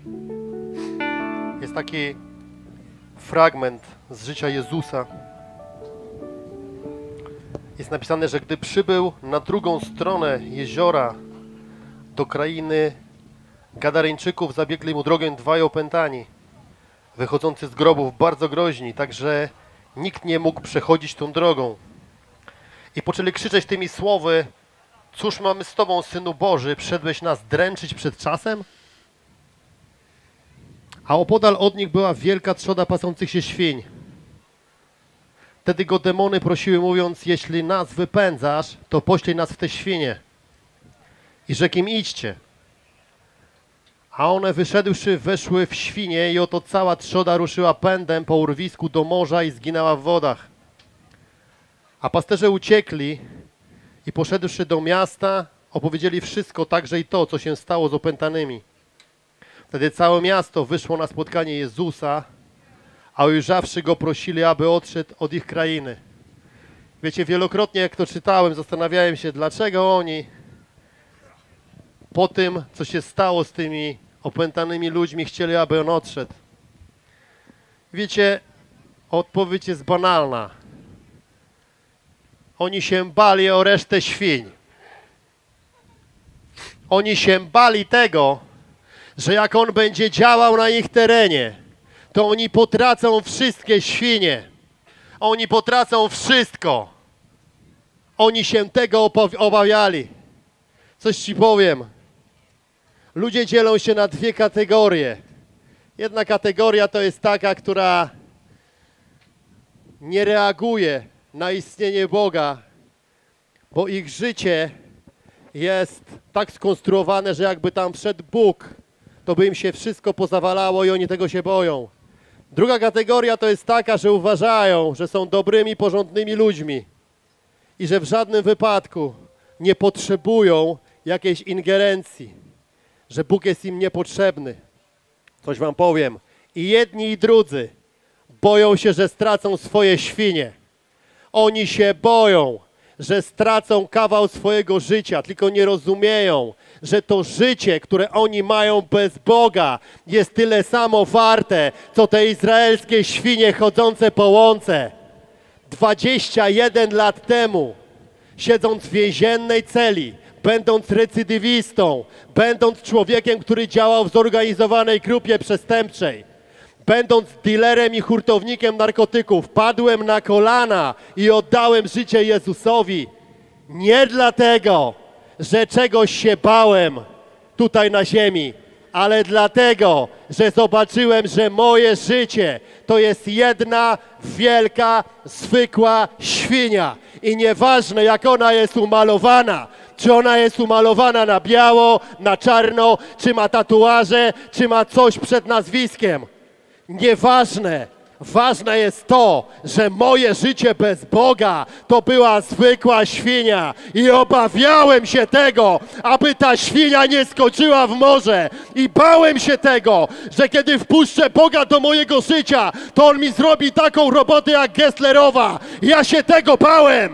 Jest taki fragment z życia Jezusa. Jest napisane, że gdy przybył na drugą stronę jeziora do krainy Gadareńczyków, zabiegli mu drogę dwaj opętani, wychodzący z grobów, bardzo groźni, tak że nikt nie mógł przechodzić tą drogą. I poczęli krzyczeć tymi słowy: cóż mamy z Tobą, Synu Boży, przyszedłeś nas dręczyć przed czasem? A opodal od nich była wielka trzoda pasących się świń. Wtedy go demony prosiły, mówiąc: jeśli nas wypędzasz, to poślij nas w te świnie. I rzekł im: idźcie. A one, wyszedłszy, weszły w świnie i oto cała trzoda ruszyła pędem po urwisku do morza i zginęła w wodach. A pasterze uciekli i poszedłszy do miasta, opowiedzieli wszystko, także i to, co się stało z opętanymi. Wtedy całe miasto wyszło na spotkanie Jezusa, a ujrzawszy Go, prosili, aby odszedł od ich krainy. Wiecie, wielokrotnie jak to czytałem, zastanawiałem się, dlaczego oni po tym, co się stało z tymi opętanymi ludźmi, chcieli, aby on odszedł. Wiecie, odpowiedź jest banalna. Oni się bali o resztę świń. Oni się bali tego, że jak on będzie działał na ich terenie, to oni potracą wszystkie świnie. Oni potracą wszystko. Oni się tego obawiali. Coś ci powiem. Ludzie dzielą się na dwie kategorie. Jedna kategoria to jest taka, która nie reaguje na istnienie Boga, bo ich życie jest tak skonstruowane, że jakby tam wszedł Bóg, to by im się wszystko pozawalało i oni tego się boją. Druga kategoria to jest taka, że uważają, że są dobrymi, porządnymi ludźmi i że w żadnym wypadku nie potrzebują jakiejś ingerencji, że Bóg jest im niepotrzebny. Coś wam powiem. I jedni, i drudzy boją się, że stracą swoje świnie. Oni się boją, że stracą kawał swojego życia, tylko nie rozumieją, że to życie, które oni mają bez Boga, jest tyle samo warte, co te izraelskie świnie chodzące po łące. 21 lat temu, siedząc w więziennej celi, będąc recydywistą, będąc człowiekiem, który działał w zorganizowanej grupie przestępczej, będąc dealerem i hurtownikiem narkotyków, padłem na kolana i oddałem życie Jezusowi. Nie dlatego, że czegoś się bałem tutaj na ziemi, ale dlatego, że zobaczyłem, że moje życie to jest jedna wielka, zwykła świnia. I nieważne, jak ona jest umalowana, czy ona jest umalowana na biało, na czarno, czy ma tatuaże, czy ma coś przed nazwiskiem. Nieważne. Ważne jest to, że moje życie bez Boga to była zwykła świnia i obawiałem się tego, aby ta świnia nie skoczyła w morze i bałem się tego, że kiedy wpuszczę Boga do mojego życia, to On mi zrobi taką robotę jak Gesslerowa. Ja się tego bałem.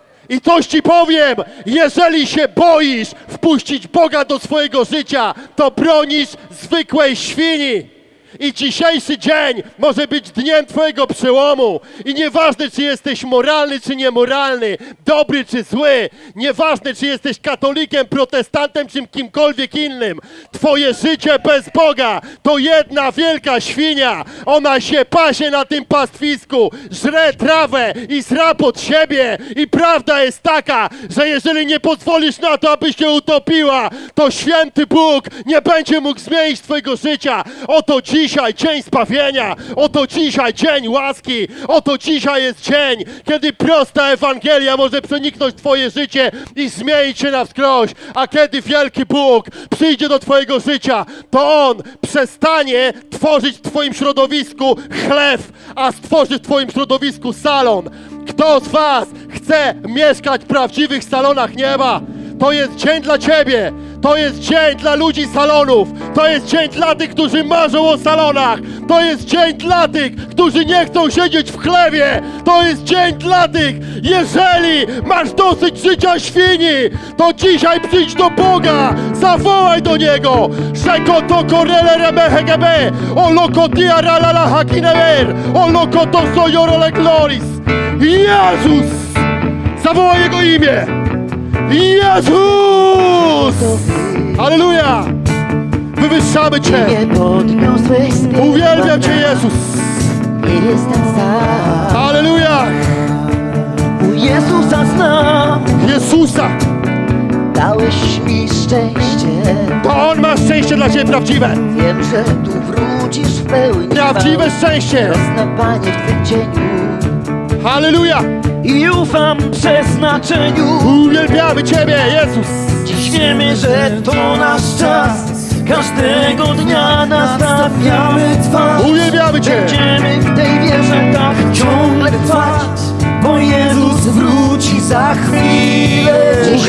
I coś ci powiem, jeżeli się boisz wpuścić Boga do swojego życia, to bronisz zwykłej świni. I dzisiejszy dzień może być dniem twojego przełomu. I nieważne, czy jesteś moralny, czy niemoralny, dobry, czy zły, nieważne, czy jesteś katolikiem, protestantem, czy kimkolwiek innym, twoje życie bez Boga to jedna wielka świnia. Ona się pasie na tym pastwisku, żre trawę i sra pod siebie. I prawda jest taka, że jeżeli nie pozwolisz na to, aby się utopiła, to święty Bóg nie będzie mógł zmienić twojego życia. Oto dzisiaj dzień zbawienia, oto dzisiaj dzień łaski, oto dzisiaj jest dzień, kiedy prosta Ewangelia może przeniknąć twoje życie i zmienić się na wskroś, a kiedy wielki Bóg przyjdzie do twojego życia, to On przestanie tworzyć w twoim środowisku chleb, a stworzy w twoim środowisku salon. Kto z was chce mieszkać w prawdziwych salonach nieba? To jest dzień dla ciebie. To jest dzień dla ludzi salonów. To jest dzień dla tych, którzy marzą o salonach. To jest dzień dla tych, którzy nie chcą siedzieć w chlewie. To jest dzień dla tych, jeżeli masz dosyć życia świni, to dzisiaj przyjdź do Boga, zawołaj do Niego. Szeko to korele remehegebe, o lokotia ralala hakinever, o lokoto sojorole gloris. Jezus! Zawołaj Jego imię! Jezus! Halleluja! Wywyższamy Cię! Uwielbiam Cię, Jezus! Halleluja! Jezusa znam, Jezusa! dałeś mi szczęście. To On ma szczęście dla Ciebie prawdziwe! Wiem, że tu wrócisz w pełni. Prawdziwe szczęście! Rosnę, Panie, w Twym cieniu Halleluja! i ufam przeznaczeniu. Uwielbiamy Ciebie, Jezus! Dziś wiemy, że to nasz czas. Każdego dnia nastawiamy twarz. Uwielbiamy Cię! Będziemy w tej wierze tak ciągle trwać, bo Jezus wróci za chwilę. Dziś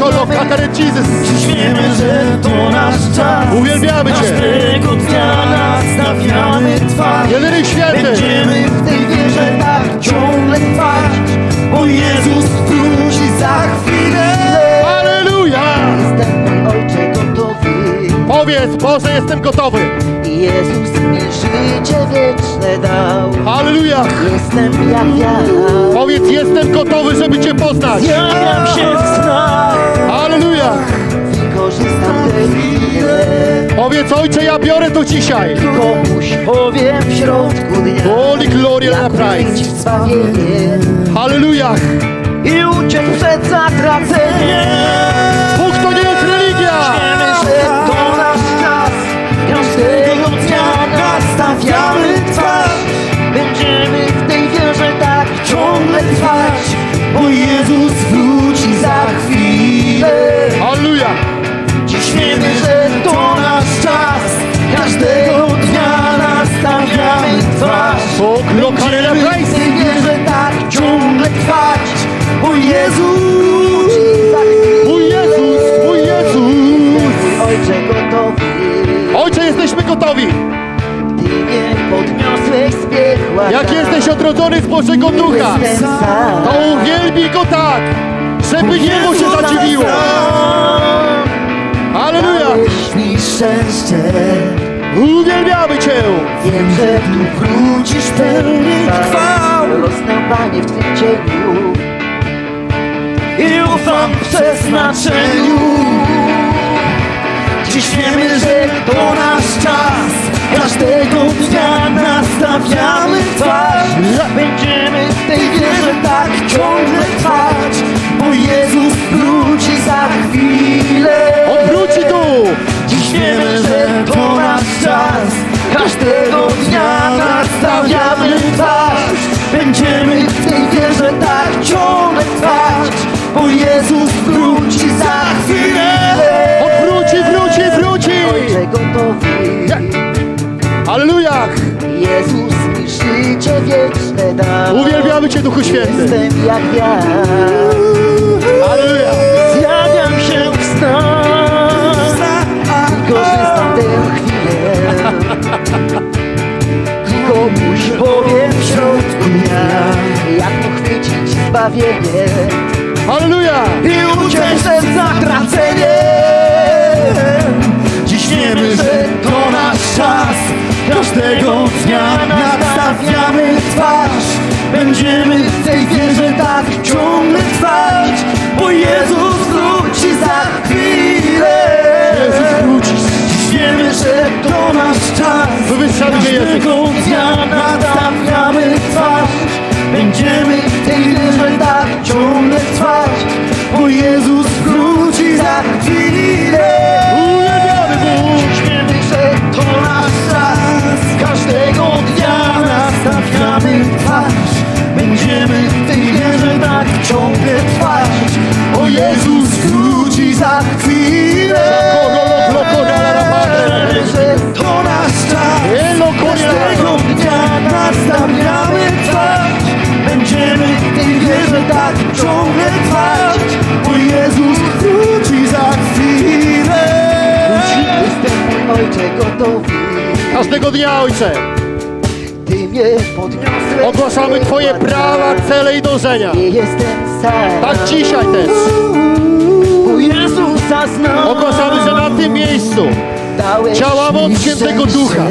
wiemy, że to nasz czas. Uwielbiamy Cię! Każdego dnia nastawiamy twarz. Jedyny święty! Będziemy w tej wierze tak ciągle trwać, bo Jezus wróci za chwilę. Halleluja! Jestem, mój Ojcze, gotowy. Powiedz, Boże, jestem gotowy! Jezus mi życie wieczne dał. Halleluja! Jestem jak ja. Powiedz, jestem gotowy, żeby Cię poznać! Zjawiam się w snach. Halleluja! Wykorzystam tę chwilę. Powiedz, Ojcze, ja biorę to dzisiaj! Komuś powiem w środku dnia. Holy glory na jak Christ! odkryć zbawienie Halleluja! i uciec przed zatraceniem. Bóg to nie jest religia! Wiemy, że to nasz czas. Każdego dnia nastawiamy twarz. Będziemy w tej wierze tak ciągle trwać, bo Jezus wróci za chwilę. Halleluja! Dziś wiemy, że to nasz czas. Każdego dnia nastawiamy twarz. Bóg lokalny na Będziemy w Christ! tej wierze tak ciągle trwać, bo Jezus wróci za chwilę. Mój Jezus! Mój Jezus! Mój Ojcze gotowy. Ojcze, jesteśmy gotowi! Ty mnie podniosłeś z piekła. Jak jesteś odrodzony z Bożego Ducha, Jestem sam. to uwielbij Go tak, żeby niebo się zadziwiło! Halleluja! Dałeś mi szczęście. Uwielbiamy Cię! Wiem, że tu wrócisz pełny chwał. Rosnę, Panie, w Twym cieniu i ufam przeznaczeniu. Dziś wiemy, że to nasz czas. Każdego dnia nastawiamy twarz. Będziemy w tej wierze tak ciągle trwać, bo Jezus wróci za chwilę. On wróci tu! Dziś wiemy, że to nasz czas. Każdego dnia nastawiamy twarz. Będziemy w tej wierze tak ciągle trwać, bo Jezus wróci za chwilę. On wróci, wróci, wróci! Ojcze gotowy. Halleluja! Jezus mi życie wieczne dał. Uwielbiamy Cię, Duchu Święty! Jestem jak ja. Halleluja! Zjawiam się w snach. Wykorzystam tę chwilę. Komuś powiem w środku dnia, jak pochwycić zbawienie Halleluja! i uciec przed zatraceniem. Dziś wiemy, że to nasz czas. Każdego dnia nastawiamy twarz. Będziemy w tej wierze tak ciągle trwać, bo Jezus wróci za chwilę. Jezus wróci! Dziś wiemy, że to nasz czas. Wywyższamy Cię, Jezus! Każdego dnia nastawiamy twarz. Będziemy w tej wierze tak ciągle trwać, bo Jezus wróci za chwilę. Uwielbiamy Bóg! Dziś wiemy, że to nasz czas. Każdego dnia nastawiamy twarz. Będziemy w tej wierze tak ciągle trwać, bo Jezus wróci za chwilę. Wiemy, że to nasz czas. Każdego dnia nastawiamy twarz. Będziemy w tej wierze tak ciągle trwać, bo Jezus wróci za chwilę. Jestem, mój Ojcze, gotowy. Każdego dnia, Ojcze! Ty mnie podniosłeś. Ogłaszamy Twoje prawa, cele i dążenia. Nie jestem sam. Tak dzisiaj też. Bo Jezusa znam. Ogłaszamy, że na tym miejscu Dałeś działa moc mi Świętego szczęście. Ducha.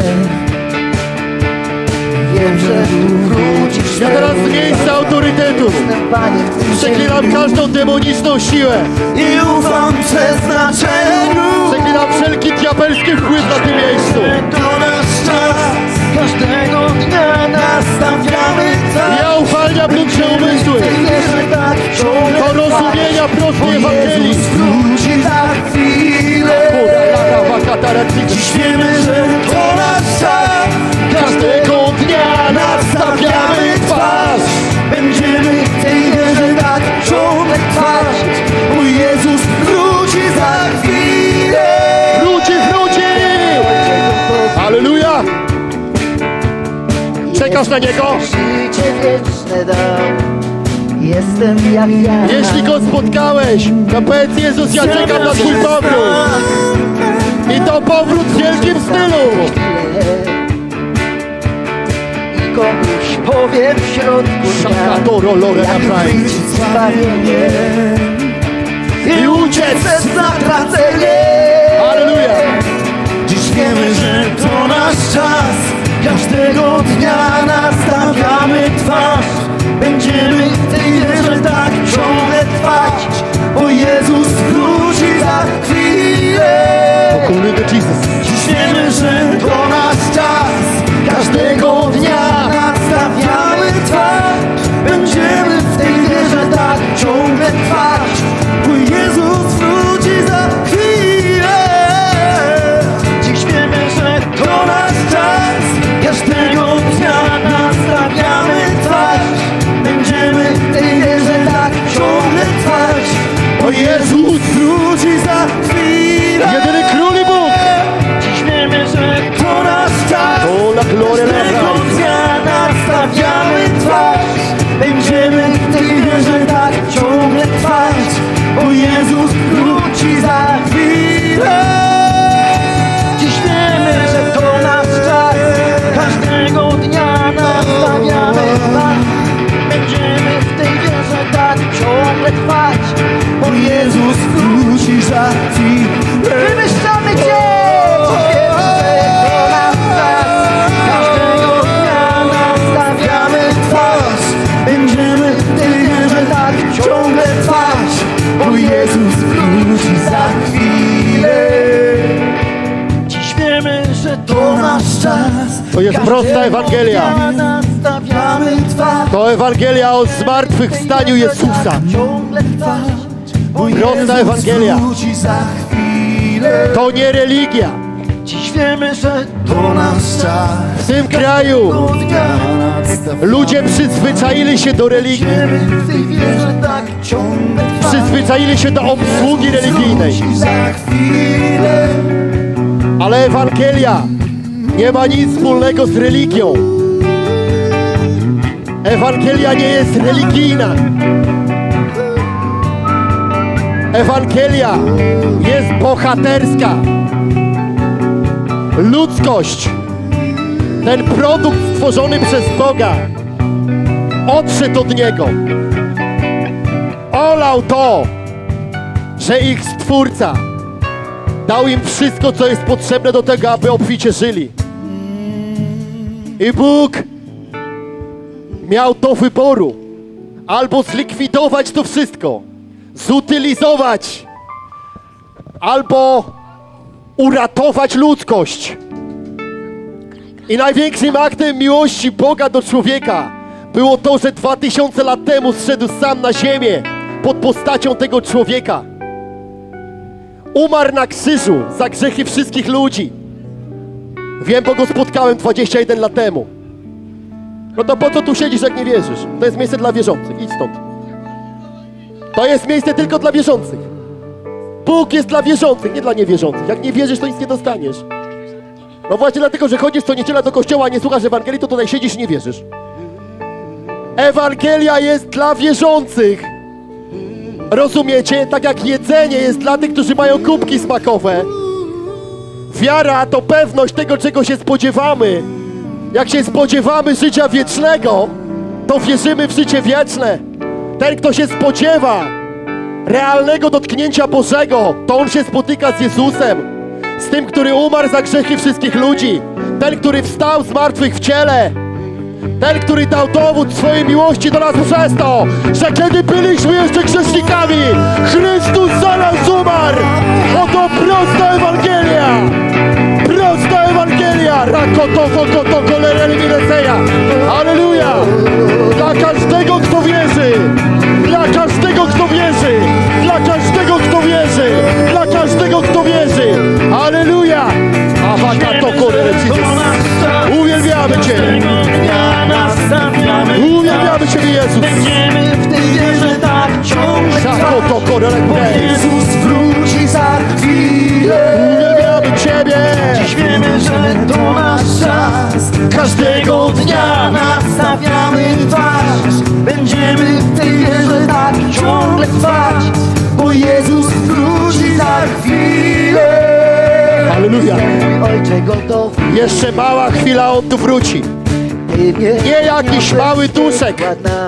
Wiem, że tu wrócisz. Ja teraz z miejsca autorytetu Panie, w tym przeklinam każdą demoniczną siłę. i ufam przeznaczeniu. Przeklinam wszelki diabelski wpływ na tym miejscu. To nasz czas, każdego dnia nastawiamy cel. Ja uwalniam ludzkie umysły do rozumienia prostej Ewangelii. Jezus wróci za chwilę. Dziś wiemy, że to nasz czas. Każdego dnia nastawiamy twarz. Będziemy w tej wierze tak ciągle trwać. Bo Jezus wróci za chwilę. Wróci! Halleluja! Czekasz na Niego? Życie wieczne dał. Jestem jak ja. Jeśli Go spotkałeś, to powiedz: Jezus, ja czekam na Twój powrót. I to powrót w wielkim stylu. I komuś powiem w środku dnia, jak wyjść zbawienie i uciec bez zatracenie. Halleluja! Dziś wiemy, że to nasz czas. Każdego dnia nastawiamy twarz. Będziemy w tej wierze tak ciągle trwać. Bo Jezus wróci za chwilę. Only the Jesus. Dziś wiemy, że to nasz czas. Każdego dnia nastawiamy twarz. Będziemy w tej wierze tak ciągle trwać. Bo Jezus wróci za chwilę. Dziś wiemy, że to nasz czas. Każdego dnia nastawiamy twarz. Będziemy w tej wierze tak ciągle trwać. Bo Jezus wróci za chwilę. Jedyny Król i Bóg. Dziś wiemy, że to nasz czas. O, la gloria, la Każdego gloria. dnia nastawiamy twarz. Będziemy w tej wierze tak ciągle trwać. Bo Jezus wróci za chwilę. Dziś wiemy, że to nasz czas. Każdego dnia nastawiamy twarz. Będziemy w tej wierze tak ciągle trwać. Bo Jezus wróci za chwilę. Wywyższamy Cię! Dziś wiemy, że to nasz czas. Każdego dnia nastawiamy twarz. Będziemy w tej wierze tak ciągle trwać. Bo Jezus wróci za chwilę. Dziś wiemy, że to nasz czas. To jest prosta Ewangelia. Nastawiamy twarz. To Ewangelia o zmartwychwstaniu Jezusa. Ciągle trwać. Bo Prosta Jezus Ewangelia. wróci za chwilę. To nie religia. Dziś wiemy, że to nasz czas. W tym kraju ludzie przyzwyczaili się do religii. Będziemy w tej wierze tak ciągle trwać. Przyzwyczaili się do obsługi religijnej. Za chwilę. Ale Ewangelia nie ma nic wspólnego z religią. Ewangelia nie jest religijna. Ewangelia jest bohaterska. Ludzkość, ten produkt stworzony przez Boga, odszedł od Niego. Olał to, że ich Stwórca dał im wszystko, co jest potrzebne do tego, aby obficie żyli. I Bóg miał do wyboru albo zlikwidować to wszystko, zutylizować, albo uratować ludzkość. I największym aktem miłości Boga do człowieka było to, że 2000 lat temu zszedł sam na ziemię pod postacią tego człowieka. Umarł na krzyżu za grzechy wszystkich ludzi. Wiem, bo go spotkałem 21 lat temu. No to po co tu siedzisz, jak nie wierzysz? To jest miejsce dla wierzących. Idź stąd. To jest miejsce tylko dla wierzących. Bóg jest dla wierzących, nie dla niewierzących. Jak nie wierzysz, to nic nie dostaniesz. No właśnie dlatego, że chodzisz co niedziela do kościoła, a nie słuchasz Ewangelii, to tutaj siedzisz i nie wierzysz. Ewangelia jest dla wierzących. Rozumiecie? Tak jak jedzenie jest dla tych, którzy mają kubki smakowe. Wiara to pewność tego, czego się spodziewamy. Jak się spodziewamy życia wiecznego, to wierzymy w życie wieczne. Ten, kto się spodziewa realnego dotknięcia Bożego, to on się spotyka z Jezusem, z tym, który umarł za grzechy wszystkich ludzi, ten, który wstał z martwych w ciele, ten, który dał dowód swojej miłości do nas przez to, że kiedy byliśmy jeszcze grzesznikami, Chrystus za nas umarł. Oto prosta Ewangelia! Prosta Ewangelia! Halleluja! Dla każdego, kto wierzy! Dla każdego, kto wierzy! Dla każdego, kto wierzy! Dla każdego, kto wierzy! Halleluja! Uwielbiamy Cię! Uwielbiamy Ciebie, Jezus! Będziemy w tej wierze tak ciągle trwać, bo Jezus wróci za chwilę. Uwielbiamy Ciebie! Dziś wiemy, że to nasz czas. Każdego dnia nastawiamy twarz. Będziemy w tej wierze tak ciągle trwać, bo Jezus wróci za chwilę. Halleluja! Ojcze gotowy. Jeszcze mała chwila, On tu wróci. Nie jakiś mały duszek,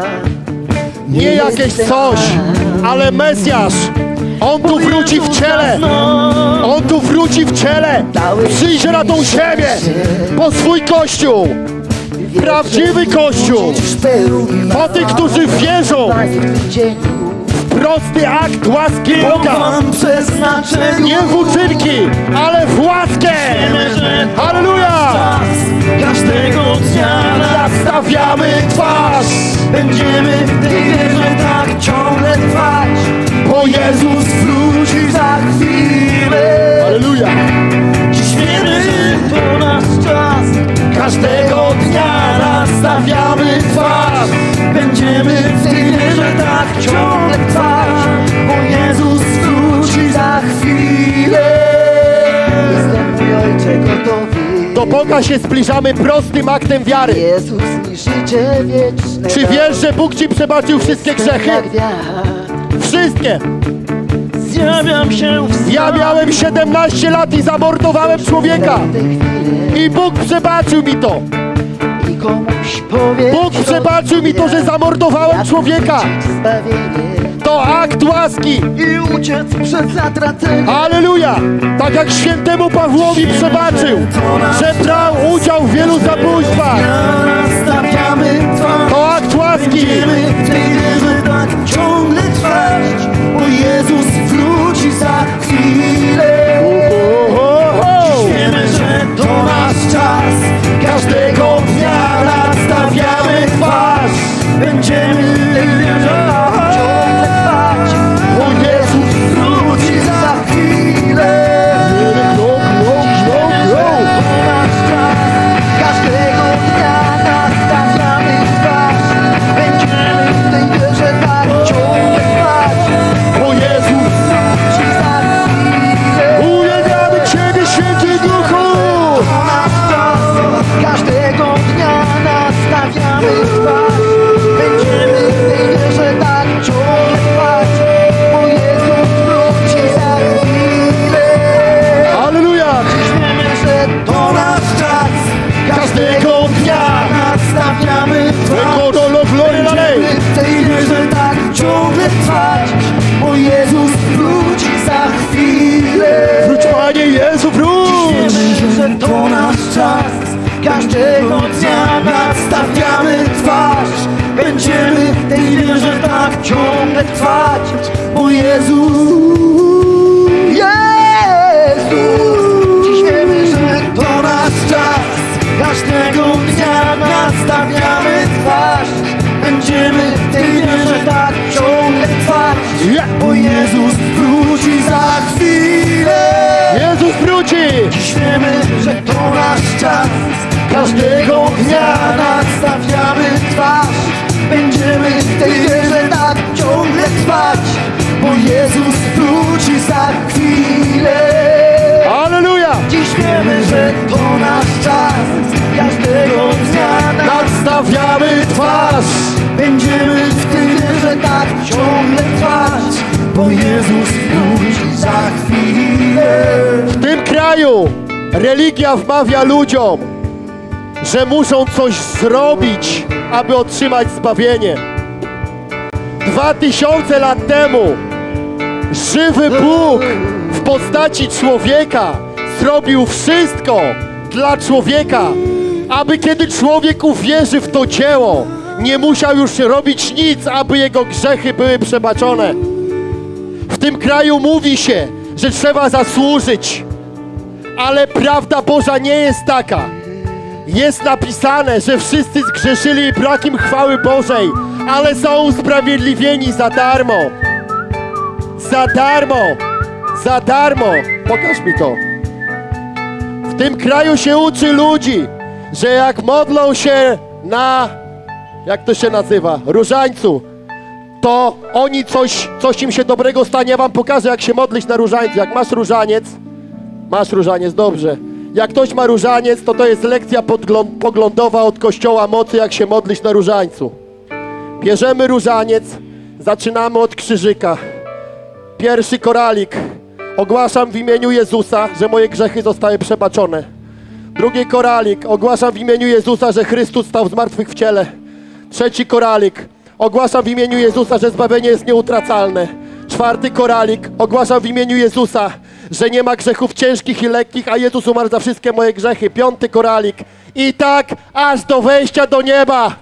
nie jakieś coś, ale Mesjasz. On tu wróci w ciele. On tu wróci w ciele. Przyjdzie na tą ziemię po swój Kościół. Prawdziwy Kościół. Po tych, którzy wierzą w prosty akt łaski Boga. Nie w uczynki, ale w łaskę. Halleluja! Każdego dnia Nastawiamy twarz. będziemy w tej wierze tak ciągle trwać, bo Jezus wróci za chwilę. Halleluja! Dziś wiemy, że to nasz czas. Każdego dnia nastawiamy twarz. Będziemy w tej wierze tak ciągle trwać, bo Jezus wróci za chwilę. Jestem, mój Ojcze, gotowy. Do Boga się zbliżamy prostym aktem wiary. Jezus mi życie wieczne. Czy wiesz, że Bóg Ci przebaczył wszystkie grzechy? Wszystkie! Zjawiam się w Ja miałem 17 lat i zamordowałem człowieka. I Bóg przebaczył mi to. i komuś powiem. Bóg przebaczył mi to, że zamordowałem człowieka. To akt łaski. I uciec przed zatraceniem. Halleluja! Tak jak świętemu Pawłowi przebaczył, że brał udział w wielu zabójstwach. Nastawiamy twarz. To akt łaski. Będziemy w tej wierze tak ciągle trwać, bo Jezus wróci za chwilę. Dziś wiemy, że to nasz czas. Każdego dnia nastawiamy twarz. Będziemy w tej wierze tak ciągle trwać, bo Jezus wróci za chwilę. Dziś wiemy, że to nasz czas. Każdego dnia nastawiamy twarz. Będziemy w tej wierze tak ciągle trwać, bo Jezus wróci za chwilę. Uwielbiamy Ciebie, Święty Duchu! To nasz czas. Każdego dnia nastawiamy twarz. Będziemy w tej wierze tak ciągle trwać, bo Jezus wróci za chwilę. Halleluja! Wiemy, że to nasz czas. Każdego dnia nastawiamy twarz. Będziemy w tej wierze tak ciągle trwać, bo Jezus wróci za chwilę. Wróć, Panie Jezu, wróć! Wiemy, że to nasz czas. Każdego dnia nastawiamy twarz. Będziemy w tej wierze tak ciągle trwać, bo Jezus. Dziś wiemy, że to nasz czas. Każdego dnia nastawiamy twarz. Będziemy w tej wierze tak ciągle trwać, bo Jezus wróci za chwilę. Jezus wróci! Dziś wiemy, że to nasz czas. Każdego dnia nastawiamy twarz. Będziemy w tej wierze tak ciągle trwać, bo Jezus wróci za chwilę. Halleluja! Dziś wiemy, że to nasz czas. Każdego dnia Nadstawiamy twarz! będziemy w tej wierze tak ciągle trwać, bo Jezus wróci za chwilę. W tym kraju religia wmawia ludziom, że muszą coś zrobić, aby otrzymać zbawienie. 2000 lat temu żywy Bóg w postaci człowieka zrobił wszystko dla człowieka, aby kiedy człowiek uwierzy w to dzieło, nie musiał już robić nic, aby jego grzechy były przebaczone. W tym kraju mówi się, że trzeba zasłużyć, ale prawda Boża nie jest taka. Jest napisane, że wszyscy zgrzeszyli i brak im chwały Bożej, ale są usprawiedliwieni za darmo. Za darmo! Za darmo! Pokaż mi to. W tym kraju się uczy ludzi, że jak modlą się na, jak to się nazywa, różańcu, to oni coś im się dobrego stanie. Ja wam pokażę, jak się modlić na różańcu. Jak masz różaniec, dobrze. Jak ktoś ma różaniec, to jest lekcja poglądowa od Kościoła Mocy, jak się modlić na różańcu. Bierzemy różaniec, zaczynamy od krzyżyka. Pierwszy koralik. Ogłaszam w imieniu Jezusa, że moje grzechy zostały przebaczone. Drugi koralik. Ogłaszam w imieniu Jezusa, że Chrystus stał z martwych w ciele. Trzeci koralik. Ogłaszam w imieniu Jezusa, że zbawienie jest nieutracalne. Czwarty koralik. Ogłaszam w imieniu Jezusa, że nie ma grzechów ciężkich i lekkich, a Jezus umarł za wszystkie moje grzechy. Piąty koralik. I tak aż do wejścia do nieba.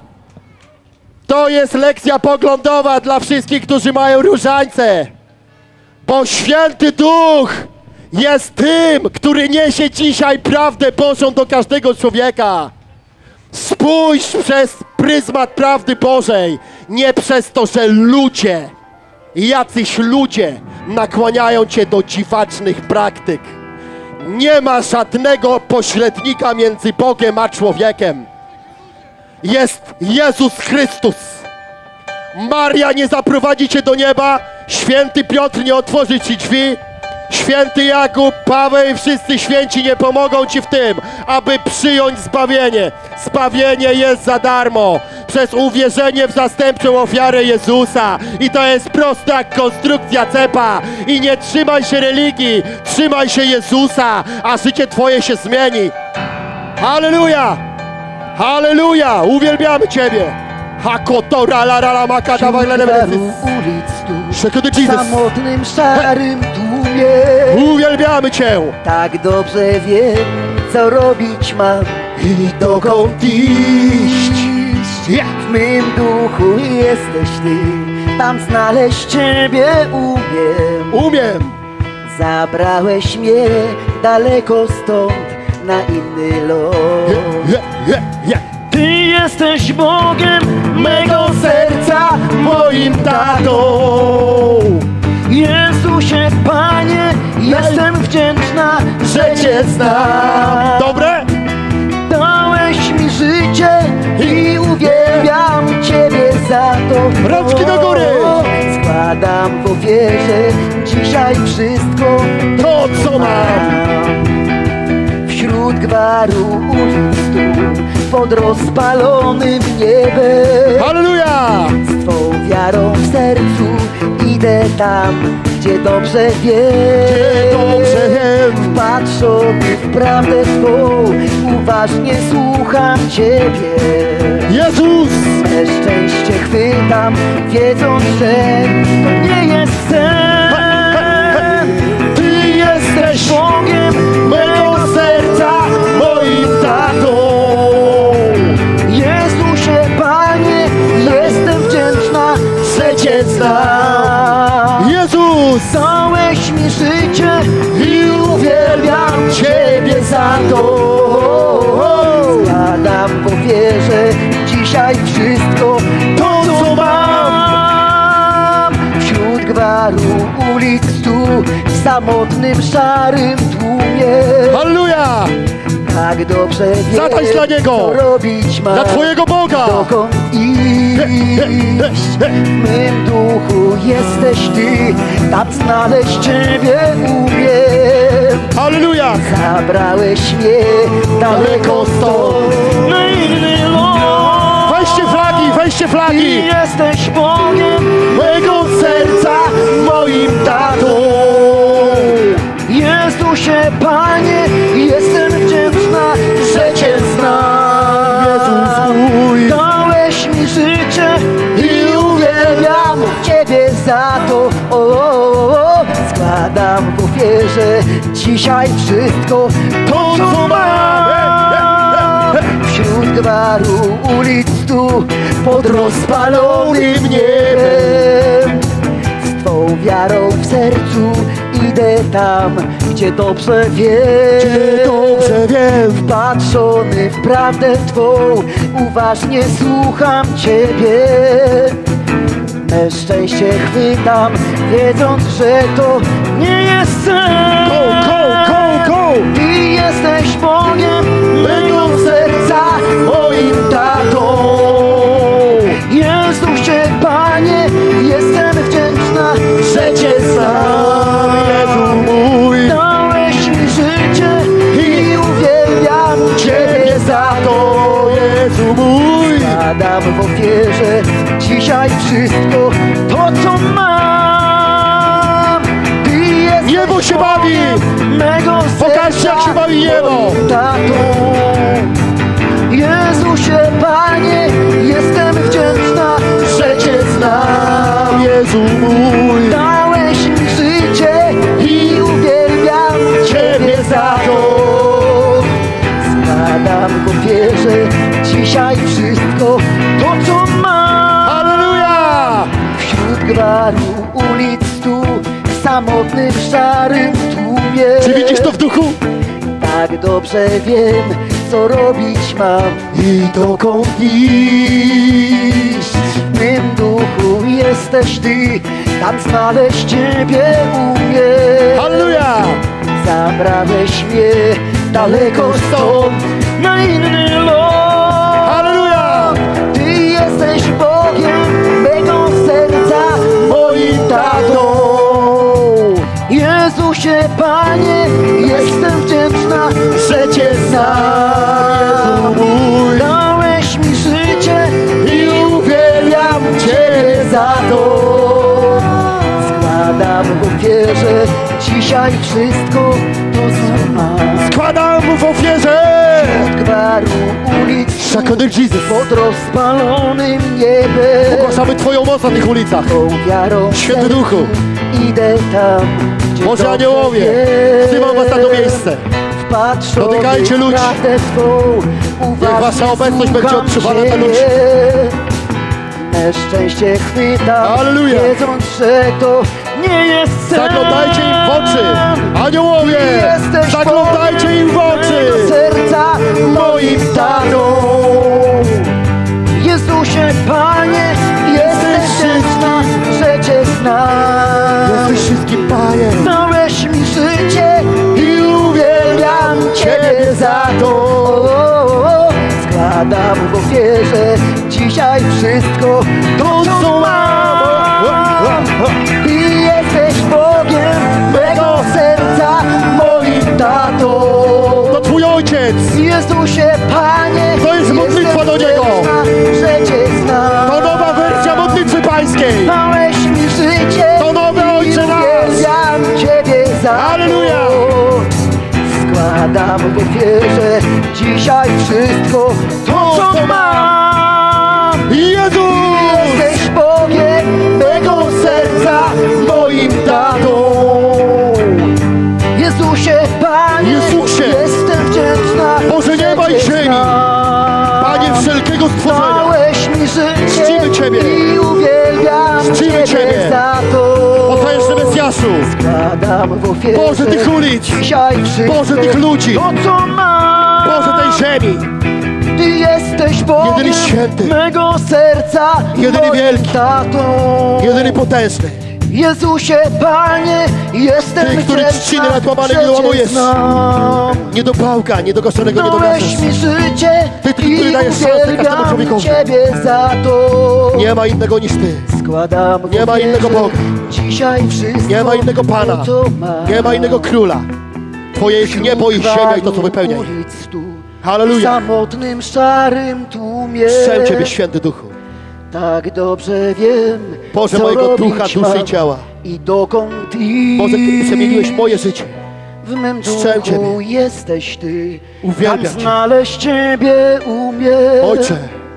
To jest lekcja poglądowa dla wszystkich, którzy mają różańce. Bo Święty Duch jest tym, który niesie dzisiaj prawdę Bożą do każdego człowieka. Spójrz przez pryzmat prawdy Bożej, nie przez to, że jacyś ludzie nakłaniają cię do dziwacznych praktyk. Nie ma żadnego pośrednika między Bogiem a człowiekiem. Jest Jezus Chrystus. Maria nie zaprowadzi cię do nieba, święty Piotr nie otworzy ci drzwi, święty Jakub, Paweł i wszyscy święci nie pomogą ci w tym, aby przyjąć zbawienie. Zbawienie jest za darmo przez uwierzenie w zastępczą ofiarę Jezusa. I to jest prosta jak konstrukcja cepa. I nie trzymaj się religii, trzymaj się Jezusa, a życie twoje się zmieni. Halleluja! Halleluja! Uwielbiamy Ciebie! Hakotora la la la makada W samotnym szarym tłumie Uwielbiamy Cię! tak dobrze wiem, co robić mam i dokąd iść. W mym duchu jesteś Ty, tam znaleźć Ciebie umiem. Zabrałeś mnie daleko stąd na inny lot. Ty jesteś Bogiem mego serca, moim tatą. Jezusie, Panie, jestem wdzięczna, że Cię znam. Dobre? Dałeś mi życie i uwielbiam Ciebie za to. Rączki do góry! Składam w ofierze dzisiaj wszystko To, co mam. Wśród gwaru ulic tu, pod rozpalonym niebem. Halleluja! Z Twą wiarą w sercu idę tam, gdzie dobrze wiem. Wpatrzony w prawdę Twą, uważnie słucham Ciebie. Jezus! Me szczęście chwytam, wiedząc, że to nie jest sen. Ty jesteś Bogiem mego serca, moim tatą. Jezusie, Panie, jestem wdzięczna, że Cię znam. Jezus! Dałeś mi życie i uwielbiam Ciebie za to. Składam w ofierze dzisiaj wszystko to, co mam. Wśród gwaru ulic tu, w samotnym szarym tłumie. Halleluja! Tak dobrze wiem, Zatańcz dla Niego! co robić mam. Dla Twojego Boga! Dokąd iść? W mym duchu jesteś Ty, tam znaleźć Ciebie umiem. Halleluja! Zabrałeś mnie daleko stąd na inny lot. Weźcie flagi, weźcie Ty flagi! jesteś Bogiem Mego serca, moim tatą. Jezusie, Panie, jestem wdzięczna, że Cię znam. wierzę dzisiaj wszystko to, co mam. Wśród gwaru ulic tu, pod rozpalonym niebem, z Twą wiarą w sercu idę tam, gdzie dobrze wiem, wpatrzony w prawdę Twą, uważnie słucham Ciebie. Me szczęście chwytam, wiedząc, że to nie jest sen. Ty jesteś Bogiem mego serca, moim tatą. Jezusie, Panie, jestem wdzięczna, że Cię znam. Jezu mój, dałeś mi życie i uwielbiam Ciebie za to. Jezu mój, składam w ofierze dzisiaj wszystko to, co mam. Ty jesteś Niebo się bawi! mego serca, Pokażcie, jak się bawi niebo! tatą. Jezusie, Panie, jestem wdzięczna, że Cię znam. Jezu mój, Dałeś mi życie i uwielbiam Ciebie za to. Składam w ofierze dzisiaj wszystko to, co mam. halleluja! Wśród gwaru ulic tu, w samotnym, szarym tłumie. Czy widzisz to w duchu? Tak dobrze wiem, co robić mam i dokąd iść. W mym duchu jesteś Ty, tam znaleźć Ciebie umiem. Halleluja! Zabrałeś mnie daleko stąd, na inny lot. Halleluja! Ty jesteś Bogiem mego serca, moim tatą. Jezusie, Panie, jestem wdzięczna, że Cię znam. mój, Dałeś mi życie i uwielbiam Ciebie za to. Składam w ofierze dzisiaj wszystko to, co mam. składam w ofierze! Od gwaru ulic Shakony Jesus! pod rozpalonym niebem, Ogłaszamy Twoją moc na tych ulicach! tą wiarą w Święty sercu Duchu! idę tam, gdzie Boże dobrze aniołowie, wiem. wzywam Was na to miejsce! Wpatrzony Dotykajcie w ludzi. prawdę Twą, uważnie Wasza obecność słucham będzie odczuwana dla Ciebie. ludzi. Me szczęście chwytam, Halleluja. wiedząc, że to nie jest sen. Zaglądajcie im w oczy! Aniołowie! Jesteś Zaglądajcie im w oczy! mego serca, moim tatą. Jezusie, Panie, jesteś wdzięczna, że Cię znam. Jesteś wszystkim Panem! Dałeś mi życie i uwielbiam Ciebie za to. Składam w ofierze dzisiaj wszystko to, co mam. Ty jesteś Bogiem mego serca, moim tatą. To Twój Ojciec! Jezusie, Panie, To jest modlitwa do Niego. wdzięczna, że Cię znam. To nowa wersja modlitwy pańskiej! Dałeś mi życie To nowe Ojcze i nasz! uwielbiam Ciebie za Halleluja. to. Składam w ofierze dzisiaj wszystko to, co mam. Jezus! Jesteś Bogiem mego serca, moim tatą. Jezusie, Panie, Jezusie. jestem wdzięczna, Boże że nieba i Cię ziemi. znam. Panie wszelkiego stworzenia! Dałeś mi życie Czcimy Ciebie. i uwielbiam Czcimy Ciebie. za to. Potężny Mesjaszu! Składam w ofierze Boże tych ulic! dzisiaj wszystko Boże tych ludzi! to, co mam. Boże tej ziemi! Ty jesteś Bogiem Jedyny święty. mego serca, Jedyny moim wielki. tatą. Jedyny potężny! Jezusie, Panie, jestem Ty, który wdzięczna, trzciny nad łamanych że nie Cię łamujesz. znam. Nie do pałka, nie do koszonego nie Dałeś dogasasz! mi życie Ty, który i dajesz szansę każdemu uwielbiam człowiekowi. Ciebie za to. Nie ma innego niż Ty! Składam w Nie ma ofierze innego Boga. dzisiaj wszystko Nie ma innego Pana! to, co mam. Nie ma innego Króla! Twoje jest niebo i ziemia i to, co wypełnia je. Ulic tu, w Halleluja! samotnym, szarym tłumie. Strzem Ciebie, Święty Duchu! Tak dobrze wiem, Boże co mojego robić ducha, duszy mam i ciała! i dokąd iść. Boże, Ty przemieniłeś moje życie! W mym Strzem duchu Ciebie. jesteś Ty, Uwielbiam tam Cię. znaleźć Ciebie umiem. Ojcze!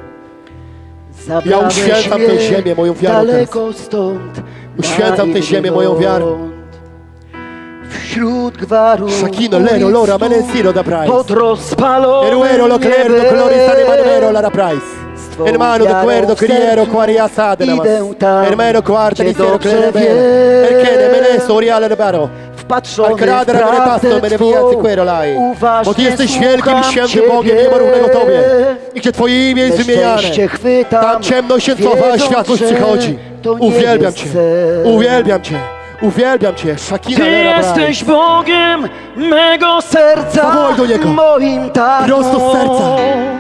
Zabrałeś uświęcam mnie tę ziemię moją wiarą daleko stąd, Uświęcam na tę inny ziemię moją wiarą. ląd. Wśród gwaru Shakino, lero, lora, menensiro da price. pod rozpalonym Eruero, lo clerdo, colorista de manero, niebem. la price. Hermano, de cuerdo, criero, quaria sade, hermano, quarta, di zero, clere, erkene, meneso, oriale, de baro. Wpatrzony w Alkradra, pracę Twą, bo Ty jesteś wielkim, słucham świętym Bogiem, nie ma równego Tobie. I gdzie Twoje imię jest wymieniane. Tam ciemność się cofa, a światłość przychodzi. Uwielbiam Cię, uwielbiam Cię, uwielbiam Cię. Shakina, Ty jesteś Bogiem mego serca, Zawołaj do Niego. moim tatą. Prosto z serca.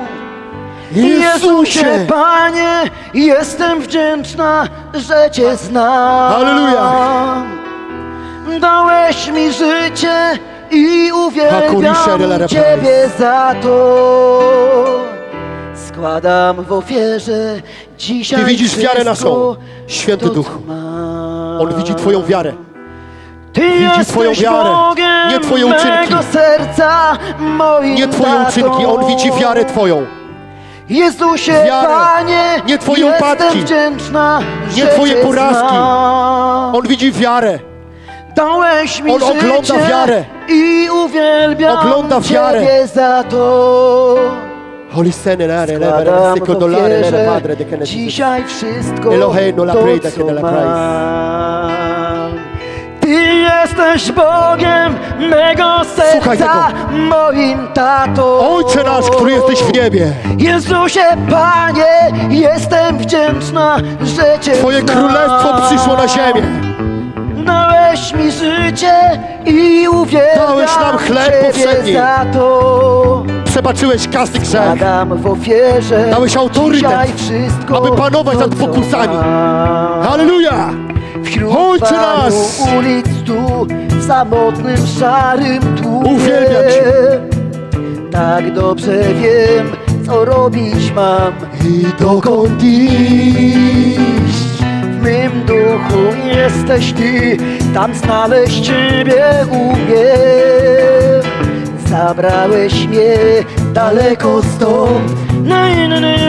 Jezusie, Panie, jestem wdzięczna, że Cię znam. Halleluja. Dałeś mi życie i Hakurisha, uwielbiam Ciebie za to. Składam w ofierze dzisiaj Ty widzisz wiarę wszystko, naszą, Święty to, Duchu. co mam. On widzi Twoją wiarę. Ty widzi Twoją jesteś wiarę, Bogiem nie Twoje uczynki. mego serca, moim Nie Twoje tatą. uczynki, On widzi wiarę Twoją. Jezusie, Wiarę, Panie, nie Twoje jestem upadki, wdzięczna, nie że Twoje Cię porażki. znam. On widzi wiarę. Dałeś mi On ogląda życie wiarę. i uwielbiam Ogląda wiarę. Ciebie za to. Holy Senenare, Składam Lever, w Dolare, ofierze Padre de Genesis. dzisiaj wszystko Eloheinu, la to, preda, co che della mam. Ty jesteś Bogiem mego Słuchaj serca, moim tatą. Ojcze nasz, który jesteś w niebie. Jezusie, Panie, jestem wdzięczna, że Cię Twoje znam. królestwo przyszło na ziemię. Dałeś mi życie i uwielbiam Dałeś nam chleb Ciebie powszedni. za to. Przebaczyłeś każdy grzech. Składam w ofierze Dałeś autorytet, dzisiaj wszystko, aby panować to, nad co pokusami. mam. Halleluja! Wśród Ojcze paru nasz! ulic tu, w samotnym, szarym tłumie. Uwielbiam Cię. Tak dobrze wiem, co robić mam I dokąd iść? W mym duchu jesteś Ty, tam znaleźć Ciebie umiem. Zabrałeś mnie daleko stąd, na inny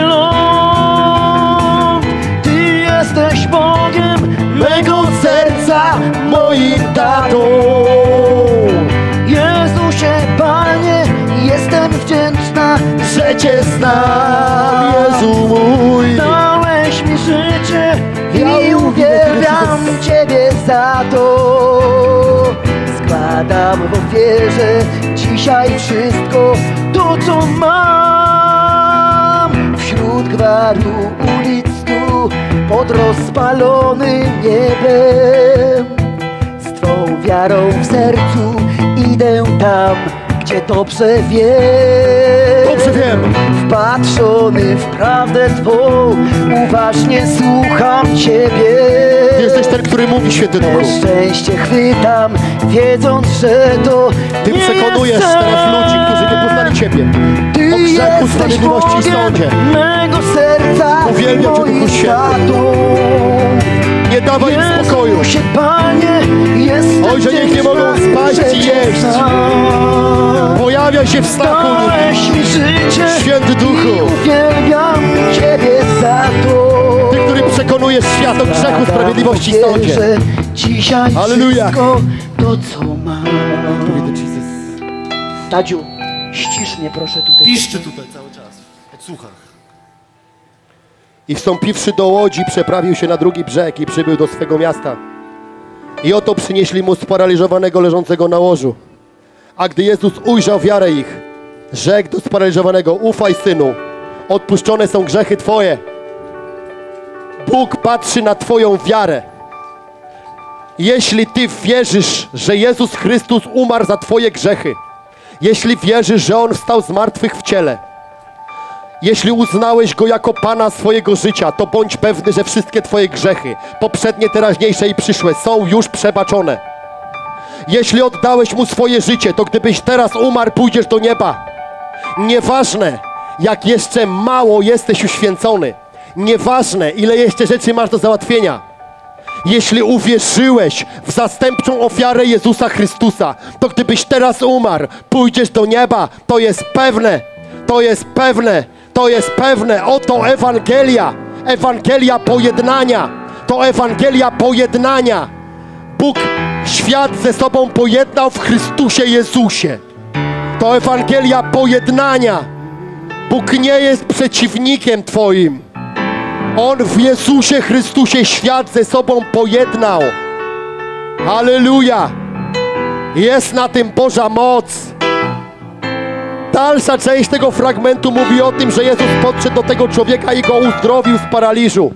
ląd. Ty jesteś Bogiem mego serca, Moim tatą. Jezusie, Panie, jestem wdzięczna, Że Cię znam, Jezu mój. dałeś mi życie Ja i uwielbiam uwielbiam Ciebie za to. Składam w ofierze dzisiaj wszystko to, co mam. Wśród gwaru ulic tu, pod rozpalonym niebem. Z Twą wiarą w sercu idę tam, gdzie dobrze wiem. Dobrze wiem. Wpatrzony w prawdę Twą, uważnie słucham Ciebie. Ty jesteś ten, który mówi, Święty Duchu. Szczęście chwytam, wiedząc, że to Ty nie przekonujesz jest teraz ludzi, którzy nie poznali Ciebie. Ty o grzechu, jesteś sprawiedliwości i Bogiem sądzie. mego serca, Uwielbiam Cię, Duchu moim Święty. tatą. Nie dawaj im spokoju. Jezusie, Panie, jestem Oj, że niech nie mogą spać że i Cię jeść. znam. Pojawiaj się w znaku. Dałeś mi życie Święty i Duchu. uwielbiam Ciebie za to. Ty, który przekonujesz świat o grzechu, sprawiedliwości i sądzie. Wierzę dzisiaj Halleluja. wszystko to, co mam. Tadziu, ścisz mnie proszę tutaj. Piszczy tutaj cały czas, w podsłuchach. I wstąpiwszy do łodzi, przeprawił się na drugi brzeg i przybył do swego miasta. I oto przynieśli mu sparaliżowanego leżącego na łożu. A gdy Jezus ujrzał wiarę ich, rzekł do sparaliżowanego: ufaj, synu, odpuszczone są grzechy twoje. Bóg patrzy na twoją wiarę. Jeśli ty wierzysz, że Jezus Chrystus umarł za twoje grzechy, jeśli wierzysz, że On wstał z martwych w ciele, jeśli uznałeś Go jako Pana swojego życia, to bądź pewny, że wszystkie twoje grzechy, poprzednie, teraźniejsze i przyszłe, są już przebaczone. Jeśli oddałeś Mu swoje życie, to gdybyś teraz umarł, pójdziesz do nieba. Nieważne, jak jeszcze mało jesteś uświęcony. Nieważne, ile jeszcze rzeczy masz do załatwienia. Jeśli uwierzyłeś w zastępczą ofiarę Jezusa Chrystusa, to gdybyś teraz umarł, pójdziesz do nieba. To jest pewne. To jest pewne. To jest pewne. Oto Ewangelia. Ewangelia pojednania. To Ewangelia pojednania. Bóg świat ze sobą pojednał w Chrystusie Jezusie. To Ewangelia pojednania. Bóg nie jest przeciwnikiem twoim. On w Jezusie Chrystusie świat ze sobą pojednał. Halleluja! Jest na tym Boża moc. Dalsza część tego fragmentu mówi o tym, że Jezus podszedł do tego człowieka i go uzdrowił z paraliżu.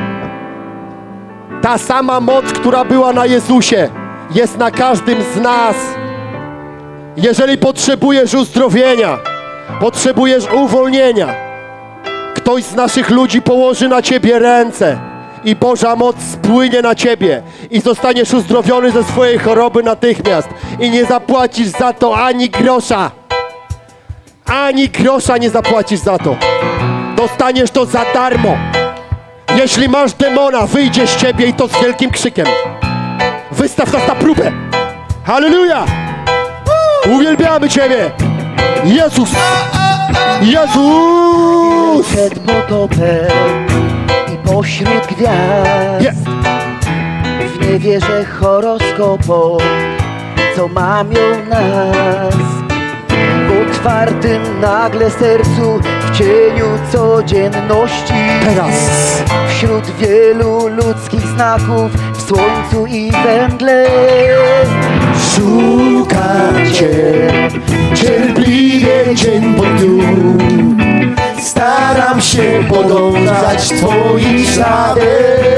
Ta sama moc, która była na Jezusie, jest na każdym z nas. Jeżeli potrzebujesz uzdrowienia, potrzebujesz uwolnienia, ktoś z naszych ludzi położy na ciebie ręce i Boża moc spłynie na ciebie i zostaniesz uzdrowiony ze swojej choroby natychmiast i nie zapłacisz za to ani grosza. Ani grosza nie zapłacisz za to. Dostaniesz to za darmo. Jeśli masz demona, wyjdzie z ciebie i to z wielkim krzykiem. Wystaw nas na próbę. Halleluja! Uwielbiamy Ciebie! Jezus! Jezus! Przed potopem i pośród gwiazd w niewierze horoskopom, co mamią nas. W otwartym nagle sercu, w cieniu codzienności. Teraz! Wśród wielu ludzkich znaków, w słońcu i we mgle. Szukam Cię cierpliwie dzień po dniu. Staram się podążać Twoim śladem.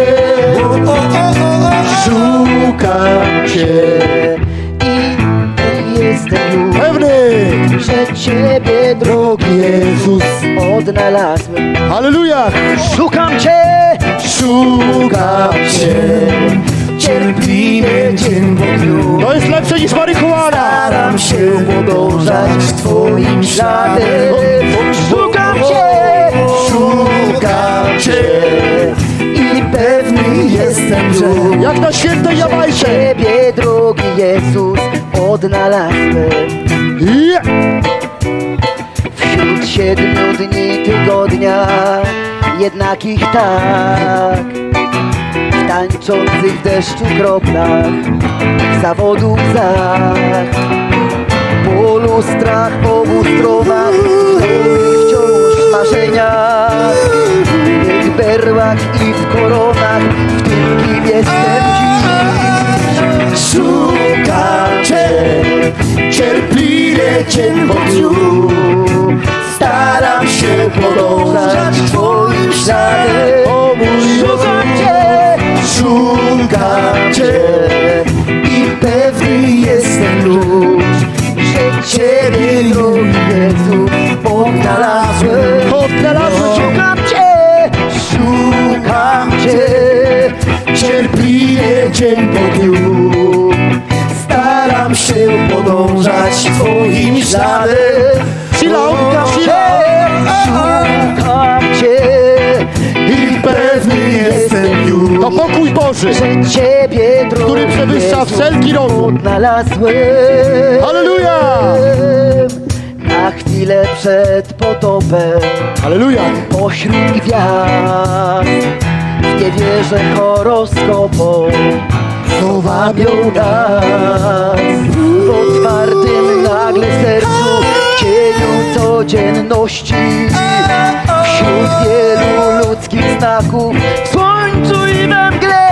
Szukam Cię I jestem już pewny, że Ciebie, drogi Jezus. odnalazłem. Halleluja! Szukam Cię, Szukam Cię cierpliwie dzień po dniu. To jest lepsze niż marihuana. Staram się podążać Twoim śladem. Szukam Cię, Szukam Cię i pewny jestem, że jak na świętej Jamajce. Ciebie, drogi Jezus, odnalazłem. Yeah. Wśród 7 dni tygodnia, jednakich tak, w tańczących w deszczu kroplach, w zawodu łzach, po lustrach, po stronach, w nowych wciąż marzeniach, w tych berłach i w koronach, w tym kim jestem dziś. Szukam Cię cierpliwie dzień po dniu. Staram się podążać Twoim śladem. O mój Szukam Cię, Szukam Cię i pewny jestem już, że Ciebie, drogi Jezu, odnalazłem. Odnalazłem Cię. Szukam Cię, szukam Cię, cierpliwie dzień po dniu. staram się podążać Twoim śladem. Szukam Cię i pewny jestem już. To pokój Boży, że Ciebie, drogi który przewyższa Jezu, wszelki rozum. odnalazłem. Halleluja! Na chwilę przed potopem, Halleluja! pośród gwiazd, w niewierze horoskopom, co wabią nas. W otwartym nagle sercu, w cieniu codzienności, wśród wielu ludzkich znaków, w słońcu i we mgle.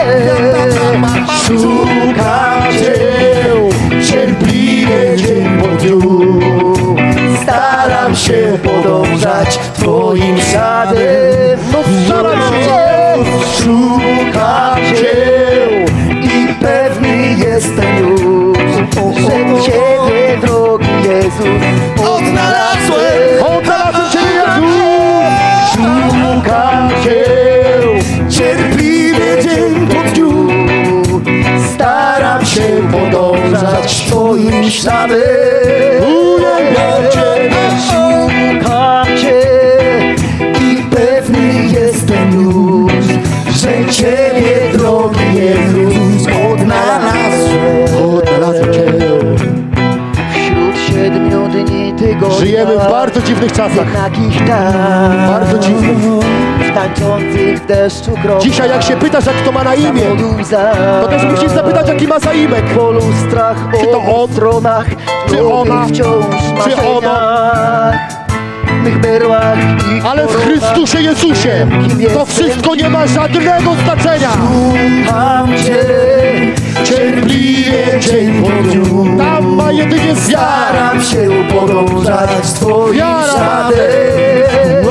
Szukam Cię cierpliwie dzień po dniu. Staram się podążać Twoim śladem. No staram się. Szukam Cię i pewny jestem już, że Ciebie, drogi Jezus, odnalazłem. Odnalazłem Cię, Jezu! Szukam Cię Cierpliwie dzień po dniu. staram się podążać Twoim śladem. Uwielbiam Cię. Szukam Cię i pewny jestem już, że Ciebie, drogi Jezus, odnalazłem. Odnalazłem Cię. Wśród 7 dni tygodnia, Żyjemy w bardzo dziwnych czasach. jednakich tak, Bardzo dziwnych. w tańczących w deszczu kroplach. Dzisiaj jak się pytasz, jak kto ma na imię, to też musisz zapytać, jaki ma zaimek. Po lustrach, Czy to o on? stronach, Czy ona? wciąż Czy marzeniach, w mych berłach i Ale w Chrystusie Jezusie to wszystko nie ma żadnego znaczenia. Szukam Cię, Cierpliwie dzień po dniu, tam ma jedynie wiara. staram się podążać Twoim Wiara. śladem.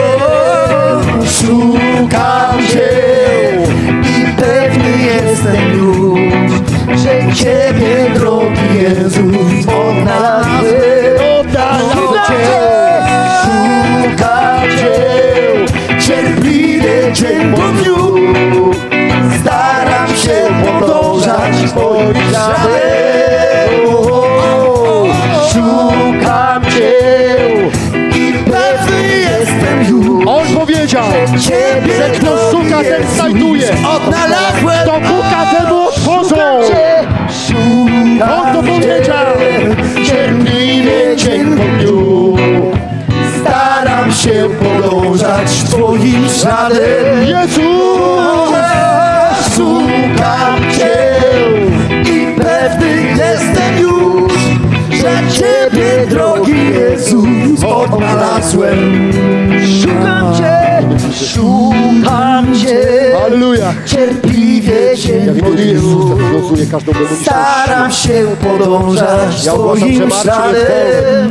Szukam Cię i pewny jestem już, że Ciebie, drogi Jezus, odnalazłem. Odnalazłem Cię. Szukam Cię, cierpliwie dzień po dniu, staram się podążać Twoim śladem. Szukam Cię i pewny jestem już, On powiedział, Ciebie, że kto szuka, ten znajduje. odnalazłem. Kto puka, temu otworzą. On to powiedział. Cierpliwie dzień po dniu, staram się podążać Twoim śladem. Jezus! Szukam Cię i pewny jestem już, że Ciebie, drogi Jezus, odnalazłem. Szukam Cię, Halleluja! cierpliwie Ja dzień w po imieniu Jezusa dniu, rozwiązuję każdą demoniczną staram się podążać Ja ogłaszam, że Twoim martwy śladem.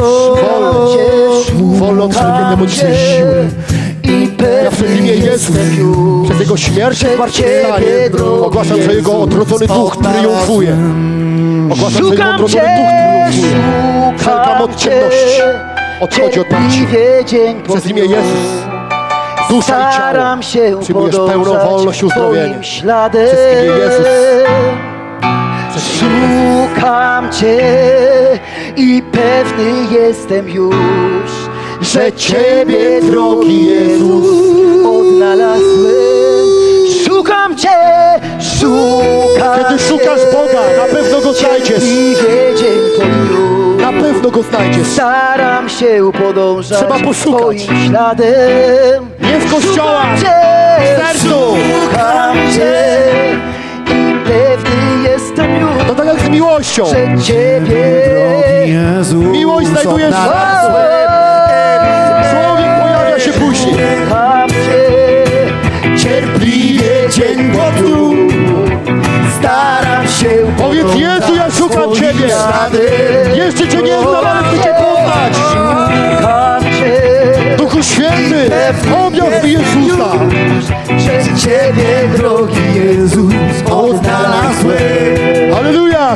Wolno od wszelkiej demonicznej siły. Ja w imię Jezus, przez Jego śmierć i zmartwychwstanie ogłaszam, że Jego odrodzony duch triumfuje. Ogłaszam, że Jego odrodzony duch triumfuje. Wszelka moc ciemności odchodzi od nas. Przez imię Jezus. Dusza i ciało. Staram się Przyjmujesz pełną podążać wolność i uzdrowienie. Twoim śladem. Przez imię Jezus. Przez imię Jezus. Szukam Cię i pewny jestem już, że Ciebie, drogi Jezus, odnalazłem. Szukam Cię, szukam Kiedy szukasz Boga, na pewno Go znajdziesz. cierpliwie dzień po dniu. Na pewno Go znajdziesz. Staram się podążać Trzeba poszukać. Twoim śladem. Nie w kościołach, Cię, w sercu. szukam Cię i pewny jestem już, To tak jak z miłością. że Ciebie, Miłość znajdujesz w sercu. Człowiek pojawia się później. szukam Cię, cierpliwie dzień po dniu, staram się Powiedz, podążać Jezu, ja szukam Twoim Ciebie. śladem. Jeszcze Cię nie znam, ale chcę Cię poznać. Szukam Cię, Duchu Święty, objaw mi Jezusa. że Ciebie, drogi Jezus, odnalazłem. Halleluja.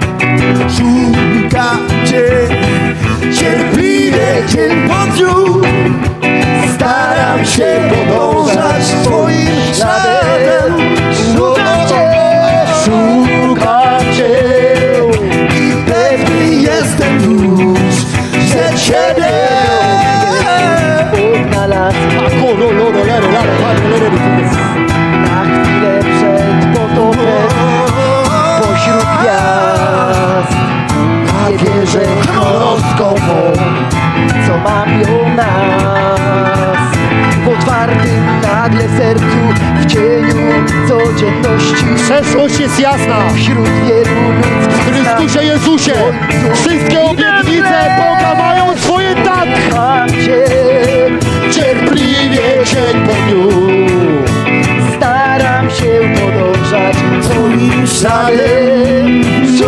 Szukam Cię, cierpliwie dzień po dniu, staram się podążać Twoim śladem. Szukam Cię i pewny jestem już, że Ciebie odnalazłem. Na chwilę przed potopem pośród gwiazd nie wierzę horoskopom, co mawią nas. W otwartym nagle sercu, w cieniu codzienności, Przeszłość jest jasna. wśród wielu W ludzkich Chrystusie Jezusie wszystkie obietnice Boga mają swoje tak. Szukam Cię, Cierpliwie dzień po dniu. staram się podążać Twoim śladem.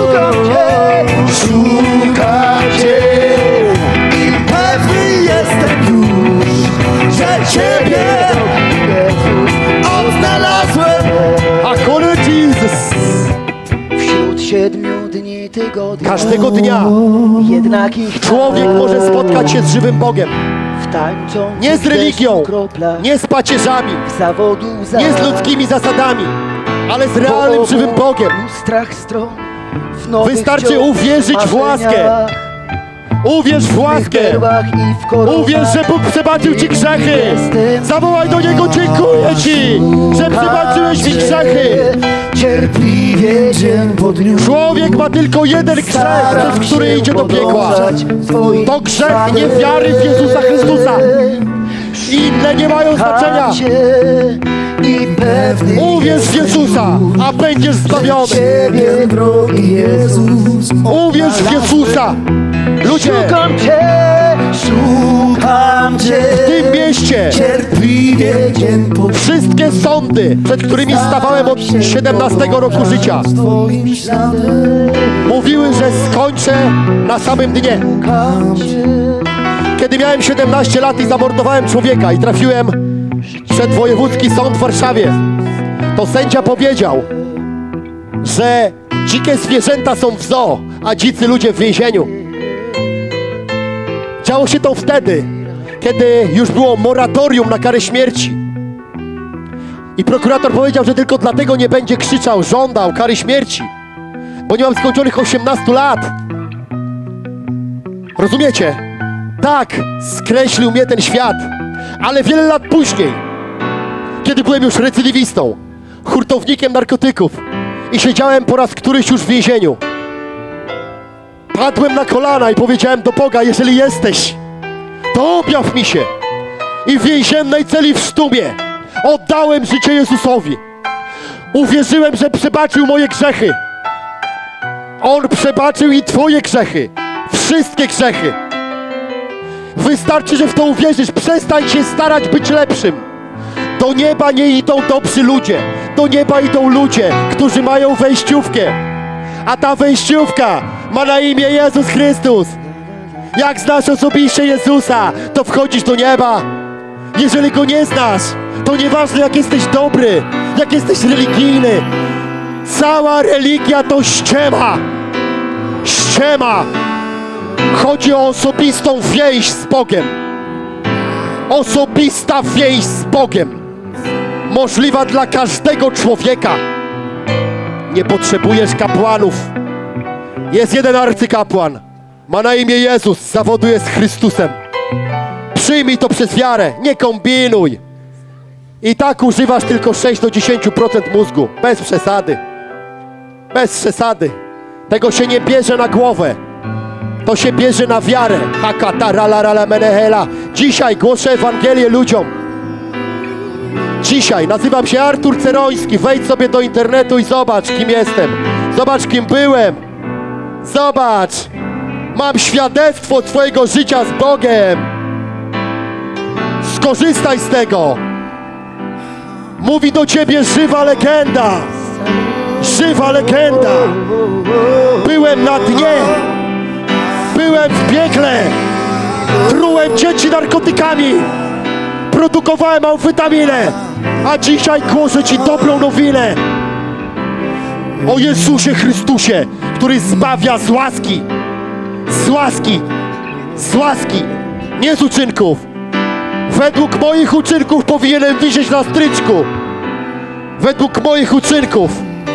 Szukam Cię i pewny jestem już, że Ciebie, Jezus, odnalazłem. According to Jesus. Wśród 7 dni tygodnia, Każdego dnia jednak ich człowiek może spotkać się z żywym Bogiem. tańcząc Nie z religią, kroplach, nie z pacierzami, zawodu za nie z ludzkimi zasadami, ale z realnym, żywym Bogiem. lustrach stron, w nowych Wystarczy wciąż uwierzyć w łaskę. marzeniach, Uwierz w w łaskę. berłach i w koronach. Uwierz, że Bóg przebaczył Ci grzechy. Zawołaj do Niego, dziękuję Ci, że przebaczyłeś mi grzechy. Cierpliwie dzień po dniu, Człowiek ma tylko jeden grzech, przez który idzie do piekła. To grzech niewiary w Jezusa Chrystusa. Inne Inne nie mają znaczenia. I pewny Uwierz w Jezusa, a będziesz zbawiony. Ciebie, drogi Jezus. Uwierz w Jezusa. Ludzie, Szukam Cię w tym mieście cierpliwie dzień po wszystkie sądy, przed którymi stawałem od 17 roku życia, Twoim śladem. mówiły, że skończę na samym dnie. Kiedy miałem 17 lat i zamordowałem człowieka i trafiłem przed wojewódzki sąd w Warszawie, to sędzia powiedział, że dzikie zwierzęta są w zoo, a dzicy ludzie w więzieniu. Działo się to wtedy, kiedy już było moratorium na karę śmierci. I prokurator powiedział, że tylko dlatego nie będzie krzyczał, żądał kary śmierci, bo nie mam skończonych 18 lat. Rozumiecie? Tak, skreślił mnie ten świat, ale wiele lat później, kiedy byłem już recydywistą, hurtownikiem narkotyków i siedziałem po raz któryś już w więzieniu, padłem na kolana i powiedziałem do Boga, jeżeli jesteś, to objaw mi się. I w więziennej celi w Sztumie oddałem życie Jezusowi. Uwierzyłem, że przebaczył moje grzechy. On przebaczył i twoje grzechy. Wszystkie grzechy. Wystarczy, że w to uwierzysz. Przestań się starać być lepszym. Do nieba nie idą dobrzy ludzie. Do nieba idą ludzie, którzy mają wejściówkę. A ta wejściówka ma na imię Jezus Chrystus. Jak znasz osobiście Jezusa, to wchodzisz do nieba. Jeżeli Go nie znasz, to nieważne jak jesteś dobry, jak jesteś religijny. Cała religia to ściema. Ściema. Chodzi o osobistą więź z Bogiem. Osobista więź z Bogiem. Możliwa dla każdego człowieka. Nie potrzebujesz kapłanów. Jest jeden arcykapłan. Ma na imię Jezus. Z zawodu jest Chrystusem. Przyjmij to przez wiarę. Nie kombinuj. I tak używasz tylko 6 do 10% mózgu. Bez przesady. Bez przesady. Tego się nie bierze na głowę. To się bierze na wiarę. Dzisiaj głoszę Ewangelię ludziom. Dzisiaj nazywam się Artur Ceroński. Wejdź sobie do internetu i zobacz, kim jestem. Zobacz, kim byłem. Zobacz. Mam świadectwo twojego życia z Bogiem. Skorzystaj z tego. Mówi do ciebie żywa legenda. Żywa legenda. Byłem na dnie. Byłem w piekle. Trułem dzieci narkotykami. Produkowałem amfetaminę. A dzisiaj głoszę ci dobrą nowinę. O Jezusie Chrystusie, który zbawia z łaski. Z łaski. Z łaski. Nie z uczynków. Według moich uczynków powinienem wisieć na stryczku. Według moich uczynków.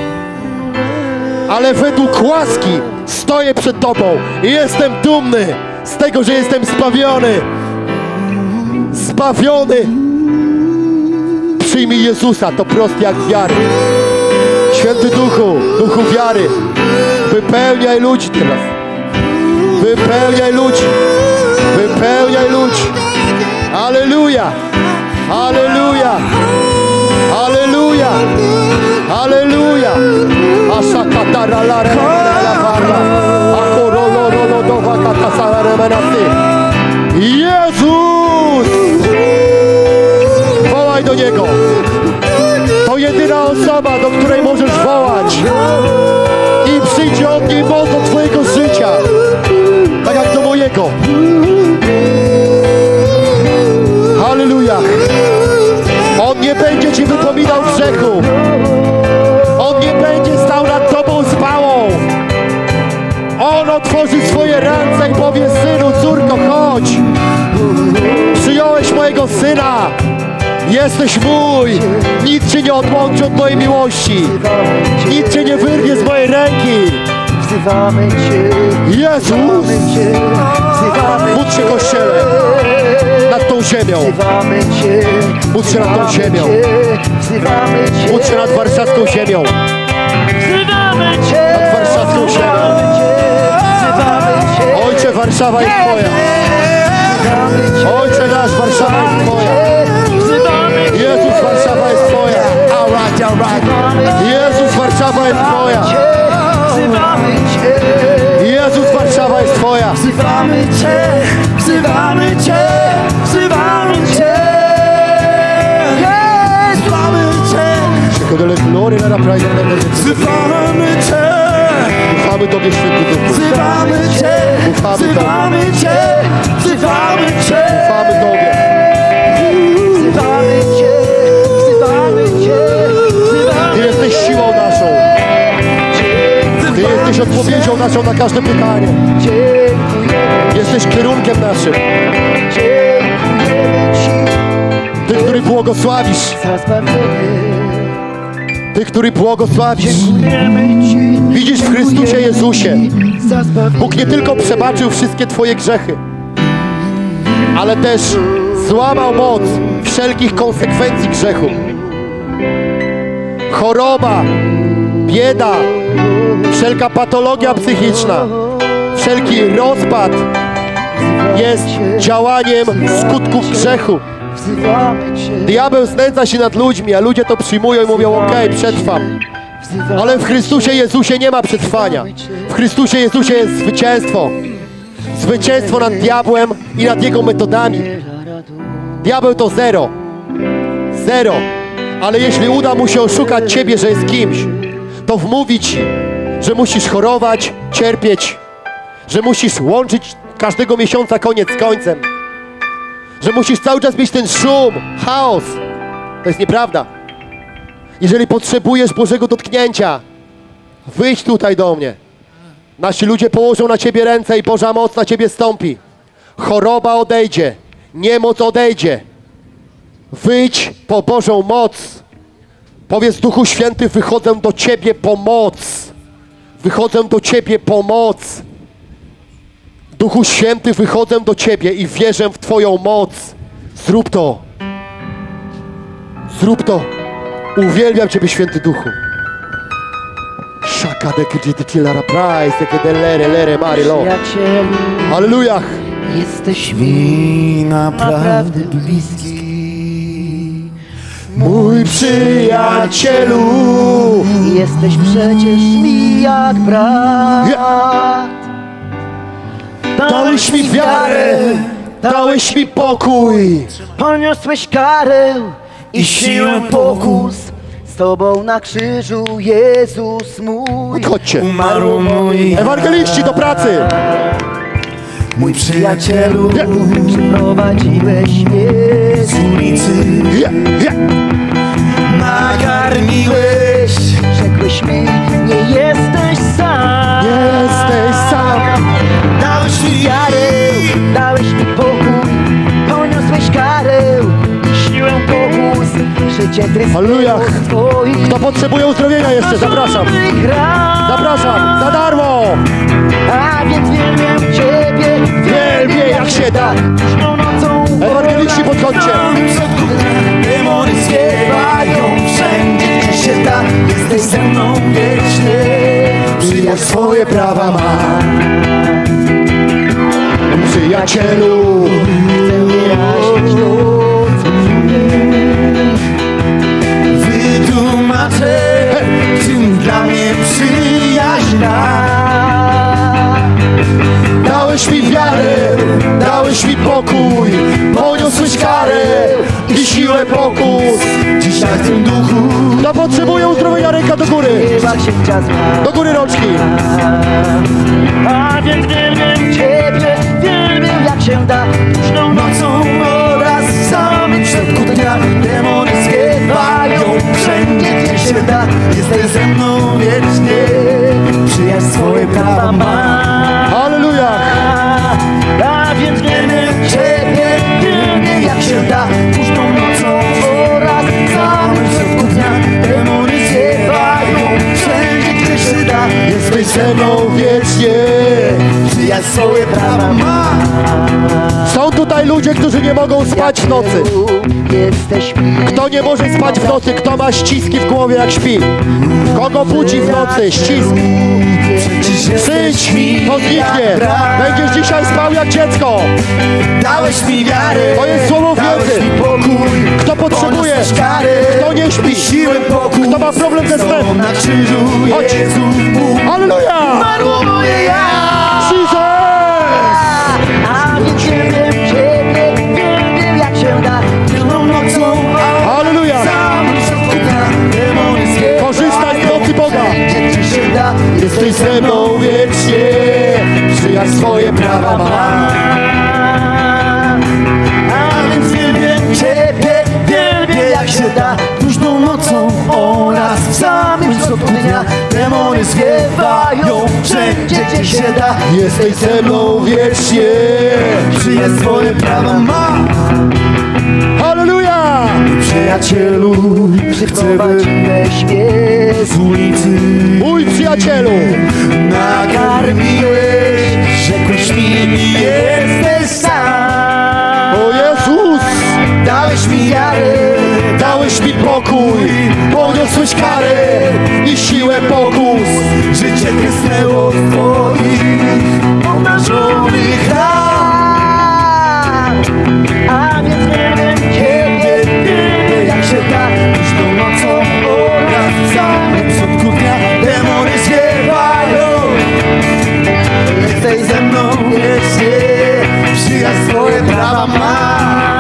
Ale według łaski stoję przed Tobą i jestem dumny z tego, że jestem zbawiony. Zbawiony. Przyjmij Jezusa, to prosty akt wiary. Święty Duchu, Duchu wiary, wypełniaj ludzi teraz. Wypełniaj ludzi. Wypełniaj ludzi. Alleluja. Alleluja. Alleluja. Alleluja. Asakatara la barra. Akorolo do wakata remenasy. Jezus! Wołaj do Niego. To jedyna osoba, do której możesz wołać. I przyjdzie od niej moc do twojego życia. Tak jak do mojego. Halleluja. On nie będzie ci wypominał grzechu. On nie będzie stał nad tobą z pałą. On otworzy swoje ręce i powie: synu, córko, chodź. Przyjąłeś mojego syna. Jesteś mój. Nic cię nie odłączy od mojej miłości. Nic cię nie wyrwie z mojej ręki. Wzywamy Cię, Jezus! Módl się, Kościele, nad tą ziemią. wzywamy Cię, Módl się nad tą ziemią. wzywamy Cię, Módl się nad warszawską ziemią. wzywamy Cię, Nad warszawską ziemią. wzywamy Cię, Ojcze, Warszawa jest Twoja. wzywamy Cię, Ojcze nasz, Warszawa jest Twoja. Warszawa jest Twoja. Wzywamy Cię. Jezus, Warszawa jest Twoja. Wzywamy Cię, wzywamy Cię, wzywamy Cię. Wzywamy Cię. Wzywamy Cię. Ufamy Tobie, Święty Duchu. Wzywamy Cię, wzywamy Cię, wzywamy Cię. Ufamy Tobie. Wzywamy Cię, wzywamy Cię, wzywamy Ty jesteś siłą naszą. Ty jesteś odpowiedzią naszą na każde pytanie. Jesteś kierunkiem naszym. Ty, który błogosławisz. Ty, który błogosławisz. Widzisz w Chrystusie Jezusie. Bóg nie tylko przebaczył wszystkie Twoje grzechy, ale też złamał moc wszelkich konsekwencji grzechu. Choroba, bieda, wszelka patologia psychiczna, wszelki rozpad jest działaniem skutków grzechu. Diabeł znęca się nad ludźmi, a ludzie to przyjmują i mówią: okej, przetrwam. Ale w Chrystusie Jezusie nie ma przetrwania. W Chrystusie Jezusie jest zwycięstwo. Zwycięstwo nad diabłem i nad jego metodami. Diabeł to zero. Zero. Ale jeśli uda mu się oszukać ciebie, że jest kimś, to wmówi ci, że musisz chorować, cierpieć, że musisz łączyć każdego miesiąca koniec z końcem, że musisz cały czas mieć ten szum, chaos. To jest nieprawda. Jeżeli potrzebujesz Bożego dotknięcia, wyjdź tutaj do mnie. Nasi ludzie położą na ciebie ręce i Boża moc na ciebie stąpi. Choroba odejdzie, niemoc odejdzie. Wyjdź po Bożą moc. Powiedz: Duchu Święty, wychodzę do Ciebie po moc. Wychodzę do Ciebie po moc. Duchu Święty, wychodzę do Ciebie i wierzę w Twoją moc. Zrób to. Zrób to. Uwielbiam Ciebie, Święty Duchu. Halleluja. Jesteś mi naprawdę bliski, Mój przyjacielu. jesteś przecież mi jak brat. Dałeś mi wiarę, dałeś mi pokój. Poniosłeś karę i siłę pokus. Z Tobą na krzyżu, Jezus mój. Chodźcie. Umarł mój Ewangeliści, do pracy. Mój przyjacielu, przyprowadziłeś mnie z ulicy. Nakarmiłeś, rzekłeś mi: nie jesteś sam. Jesteś sam. Dałeś mi wiarę, dałeś mi pokój. Poniosłeś karę i siłę pokus. Życie Halleluja. Twoich. Kto potrzebuje uzdrowienia jeszcze? Zapraszam. Zapraszam, za darmo. A więc wielbiam Ciebie, Wielbię jak się da. późną nocą. Ewangeliści, podchodźcie. Demony śpiewają wszędzie, gdzie się da. Jesteś ze mną wiecznie, przyjaźń swoje prawa ma. Przyjacielu. Chcę wyjaśnić to, co wytłumaczę, czym dla mnie przyjaźń da. Dałeś mi wiarę, dałeś mi pokój. Poniosłeś karę i siłę pokus. Dzisiaj w tym duchu Kto potrzebuje uzdrowienia, ręka do góry. chyba księcia zła. Do góry rączki. A więc wielbiam Ciebie, wielbiam jak się da. Późną nocą oraz w samym środku dnia. Demony zwiewają wszędzie, gdzie się da. Jesteś ze mną wiecznie, przyjaźń swoje prawa ma. Halleluja. A więc wielbiam Ciebie, wielbiam jak się da. Późną nocą oraz w samym środku dnia. Demony zwiewają wszędzie, gdzie się da. Jesteś ze mną wiecznie. Przyjaźń swoje prawa ma. Są tutaj ludzie, którzy nie mogą spać w nocy. Kto nie może spać w nocy? Kto ma ściski w głowie jak śpi? Kogo budzi w nocy ścisk? Przyjdź, to zniknie. Będziesz dzisiaj spał jak dziecko. Dałeś mi wiarę, To jest słowo dałeś wiedzy. mi pokój. Kto potrzebuje Kto nie śpi? Kto ma problem ze snem? Na krzyżu Jezu Halleluja! umarło moje ja. Jesus! A więc wielbię Ciebie, wielbię jak się da. Pełną nocą, Halleluja! Korzystaj z mocy Boga! Jesteś ze mną wiecznie, przyjaźń swoje prawa ma. A więc wielbię Ciebie, wielbię jak się da. Późną nocą oraz w samym środku dnia demony zwiewają wszędzie gdzie się da. Jesteś ze mną wiecznie. Przyjaźń swoje prawa ma. Halleluja! Przyjacielu, chcę Przyprowadziłeś mnie z ulicy. Mój przyjacielu! Nakarmiłeś, rzekłeś mi, jesteś sam. O Jezus! Dałeś mi wiarę, Dałeś mi pokój, poniosłeś karę i siłę pokus. życie krysnęło w twoich obnażonych ran. A więc wielbię Ciebie, Wielbię jak się da, późną nocą oraz w samym środku dnia demony zwiewają. Jesteś ze mną wiecznie, przyjaźń swoje prawa ma.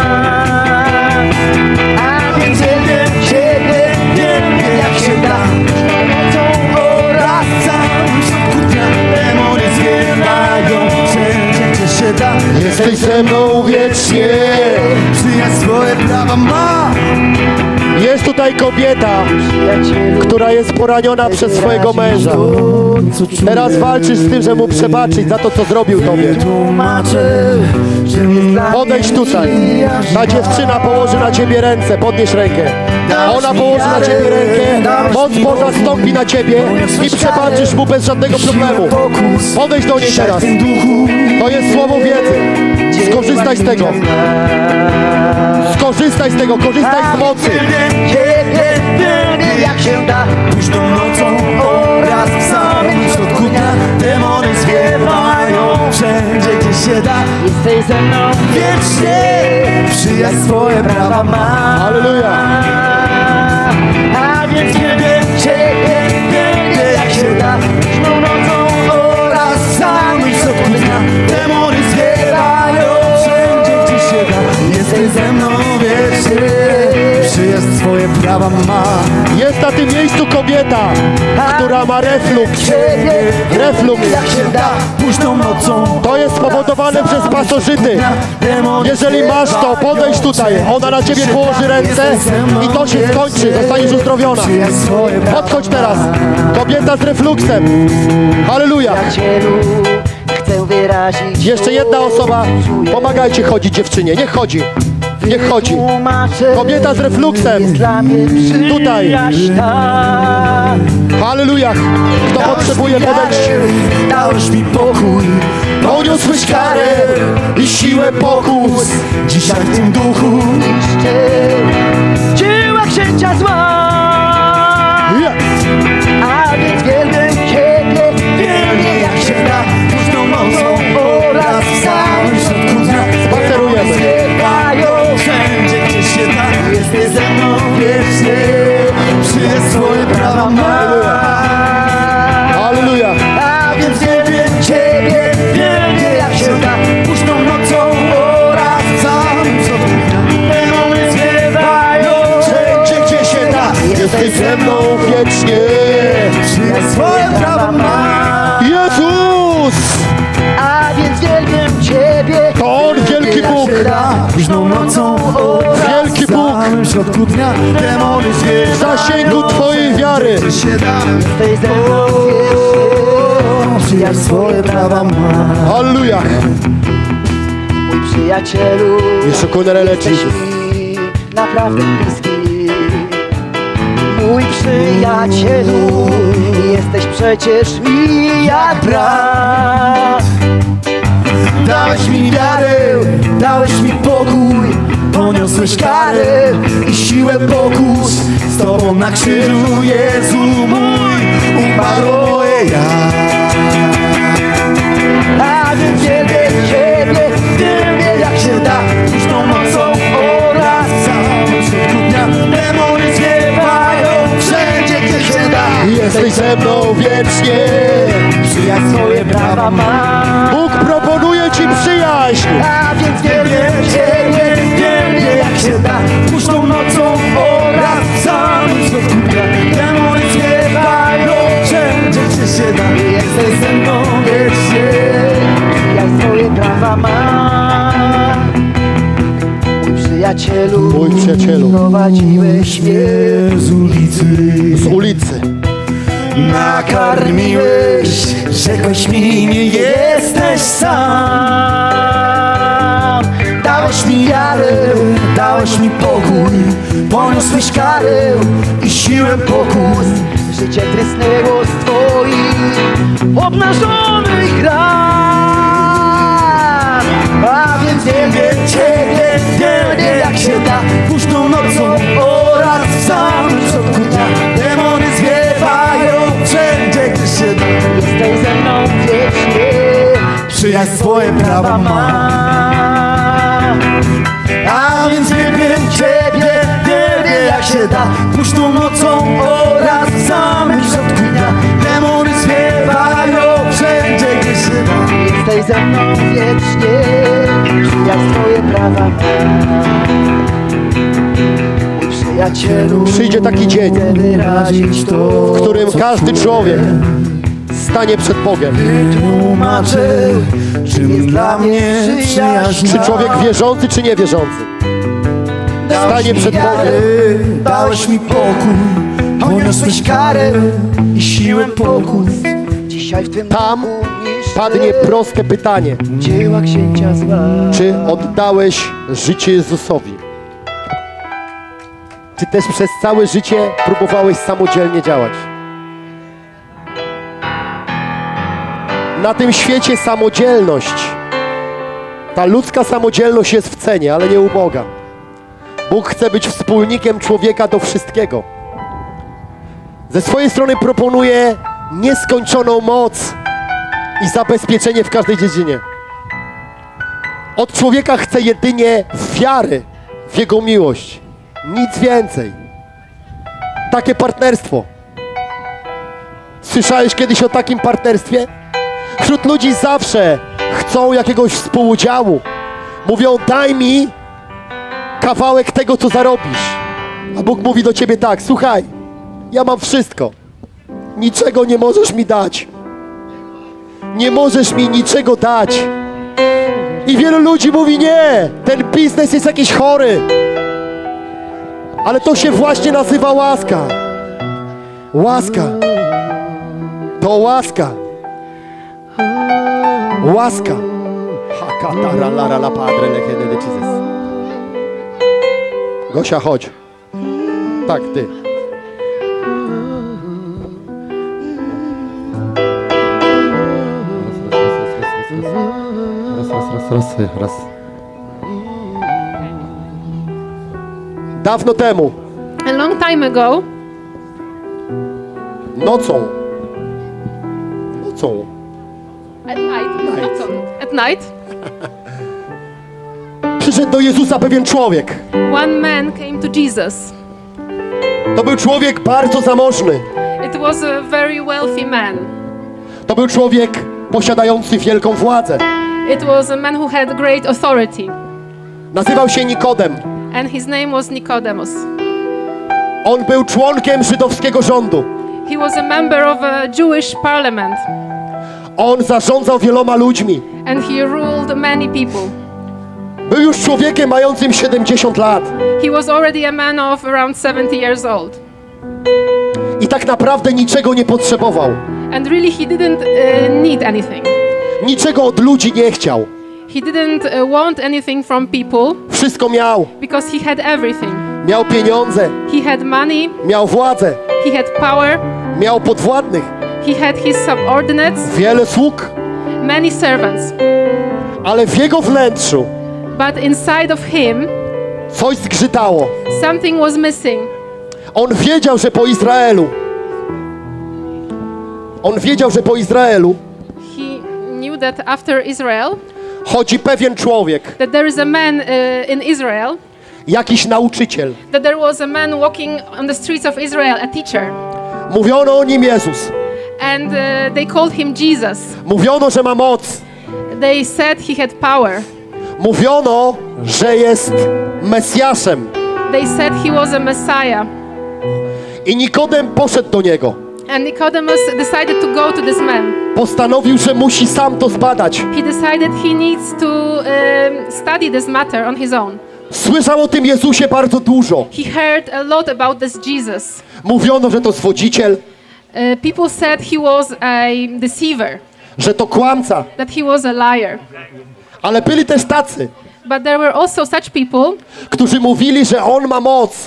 A więc wielbię Ciebie, wielbię jak się da, późną nocą oraz w samym środku dnia demony zwiewają. Wszędzie gdzie się da, Jesteś ze mną wiecznie. przyjaźń swoje prawa ma. Jest tutaj kobieta, która jest poraniona przez swojego męża. Teraz walczysz z tym, że mu przebaczyć za to, co zrobił tobie. Tłumaczę, że Podejdź tutaj. Ta dziewczyna położy na ciebie ręce. Podnieś rękę. Ona położy na ciebie rękę. Moc Boża stąpi na ciebie i przebaczysz mu bez żadnego problemu. Podejdź do niej teraz. To jest słowo wiedzy. Skorzystaj z tego. Skorzystaj z tego. Korzystaj z mocy. Ciebie, wielbię jak się da. Późną nocą oraz w samym środku dnia demony zwiewają wszędzie gdzie się da. Jesteś ze mną Wiecznie przyjaźń swoje prawa ma. Halleluja. A więc wielbię Ciebie, wielbię jak się da. Późną nocą oraz w samym środku dnia demony zwiewają wszędzie gdzie się da. Jesteś ze mną wiecznie, przyjaźń swoje prawa ma. Jest na tym miejscu kobieta, która ma refluks. Refluks. Jak się da, późną nocą. To jest spowodowane przez pasożyty. Jeżeli masz to, podejdź tutaj. Ona na ciebie położy ręce i to się skończy. Zostaniesz uzdrowiona. Podchodź teraz. Kobieta z refluksem. Halleluja. Przyjacielu, chcę wyrazić. Jeszcze jedna osoba. Pomagajcie chodzić dziewczynie. Niech chodzi. Niech chodzi. Kobieta z refluksem. Jest dla mnie Tutaj. przyjaźń ta. Halleluja. Kto potrzebuje podejść? Dałeś mi pokój, poniosłeś karę i siłę pokus. Dzisiaj w tym duchu Dzieła księcia zła. A więc wielbię Ciebie, wielbię jak się da. Późną nocą oraz w samym środku dnia Spacerujemy. zwiewają wszędzie gdzie się da. Jesteś ze mną wiecznie, przyjaźń swoje prawa ma. Halleluja. A więc wielbię Ciebie, wielbię jak się da. Późną nocą oraz w samym środku dnia demony zwiewają wszędzie gdzie się da. Jesteś ze mną wiecznie. Przyjaźń swoje prawa ma. Jezus! A więc wielbię Ciebie. To On, wielki Bóg. Późną nocą oraz Wielki w Bóg. samym środku dnia demony W zwiewają zasięgu twojej wiary. gdzie się da. Jesteś ze mną wiecznie. Przyjaźń swoje prawa ma. Halleluja. Mój przyjacielu, Jeszcze konerele jesteś mi naprawdę bliski. Mój przyjacielu, jesteś przecież mi jak brat. Dałeś mi wiarę, dałeś mi pokój, poniosłeś karę i siłę pokus. Z Tobą na krzyżu, Jezu mój, umarło moje ja. A więc wielbię Ciebie, Wielbię jak się da, późną nocą oraz w samym środku dnia jesteś ze mną wiecznie. Przyjaźń swoje prawa ma. Bóg proponuje ci przyjaźń. A więc wielbię Ciebie, wielbię jak się da. Puszczą nocą oraz w samym środku dnia. Demony śpiewają wszędzie, gdzie się da. Jesteś ze mną wiecznie. Przyjaźń swoje prawa ma. Mój przyjacielu, prowadziłeś mnie z ulicy. Z ulicy. Nakarmiłeś, rzekłeś mi, nie jesteś sam. Dałeś mi wiarę, dałeś mi pokój. Poniosłeś karę i siłę pokus. Życie trysnęło z twoich obnażonych ran. A więc wielbię Ciebie, wielbię jak się da. Późną nocą oraz w samym środku dnia. Demony zwiewają wszędzie, gdzie się da. Jesteś ze mną wiecznie. Przyjaźń swoje prawa ma. A więc wielbię Ciebie, wielbię jak się da. Późną nocą oraz w samym środku dnia. Demony zwiewają wszędzie, gdzie się da. Jesteś ze mną wiecznie. Przyjaźń swoje prawa ma. Mój przyjacielu, Przyjdzie taki dzień, chcę wyrazić to, w którym co każdy czuję. człowiek stanie przed Bogiem. Wytłumaczę, czym jest dla mnie przyjaźń. Czy człowiek wierzący, czy niewierzący stanie przed Bogiem. Dałeś mi pokój, poniosłeś karę i siłę pokus. Dzisiaj w tym Tam domu niszczę padnie proste pytanie. dzieła księcia zła. Czy oddałeś życie Jezusowi? Czy też przez całe życie próbowałeś samodzielnie działać? Na tym świecie samodzielność, ta ludzka samodzielność jest w cenie, ale nie u Boga. Bóg chce być wspólnikiem człowieka do wszystkiego. Ze swojej strony proponuje nieskończoną moc i zabezpieczenie w każdej dziedzinie. Od człowieka chce jedynie wiary w Jego miłość. Nic więcej. Takie partnerstwo. Słyszałeś kiedyś o takim partnerstwie? Wśród ludzi zawsze chcą jakiegoś współudziału. Mówią, daj mi kawałek tego, co zarobisz. A Bóg mówi do ciebie tak, słuchaj, ja mam wszystko. Niczego nie możesz mi dać. Nie możesz mi niczego dać. I wielu ludzi mówi, nie, ten biznes jest jakiś chory. Ale to się właśnie nazywa łaska. Łaska. To łaska. Łaska. Gosia, chodź. Tak, ty. Raz. Dawno temu, A long time ago, nocą, at night, przyszedł do Jezusa pewien człowiek. one man came to Jesus. To był człowiek bardzo zamożny. It was a very wealthy man. To był człowiek posiadający wielką władzę. It was a man who had great authority, Nazywał się Nikodem. and his name was Nicodemus. On był członkiem żydowskiego rządu. He was a member of a Jewish parliament, On zarządzał wieloma ludźmi. and he ruled many people. Był już człowiekiem mającym 70 lat. He was already a man of around 70 years old. I tak naprawdę niczego nie potrzebował. And really he didn't need anything. Niczego od ludzi nie chciał. He didn't want anything from people Wszystko miał. because he had everything. Miał pieniądze, He had money, miał władzę, he had power, miał podwładnych, he had his subordinates, wiele sług. many servants. Ale w jego wnętrzu But inside of him, coś zgrzytało. something was missing. On wiedział, że po Izraelu He knew that after Israel, chodzi pewien człowiek, that there is a man in Israel, jakiś nauczyciel, that there was a man walking on the streets of Israel, a teacher, Mówiono o nim Jezus. And they called him Jesus. Mówiono, że ma moc. They said he had power. Mówiono, że jest Mesjaszem. They said he was a Messiah. I Nikodem poszedł do niego. And Nicodemus decided to go to this man. Postanowił, że musi sam to zbadać. He decided he needs to study this matter on his own. Słyszał o tym Jezusie bardzo dużo. He heard a lot about this Jesus. Mówiono, że to zwodziciel, People said he was a deceiver, że to kłamca. that he was a liar. Ale byli też tacy, But there were also such people którzy mówili, że on ma moc.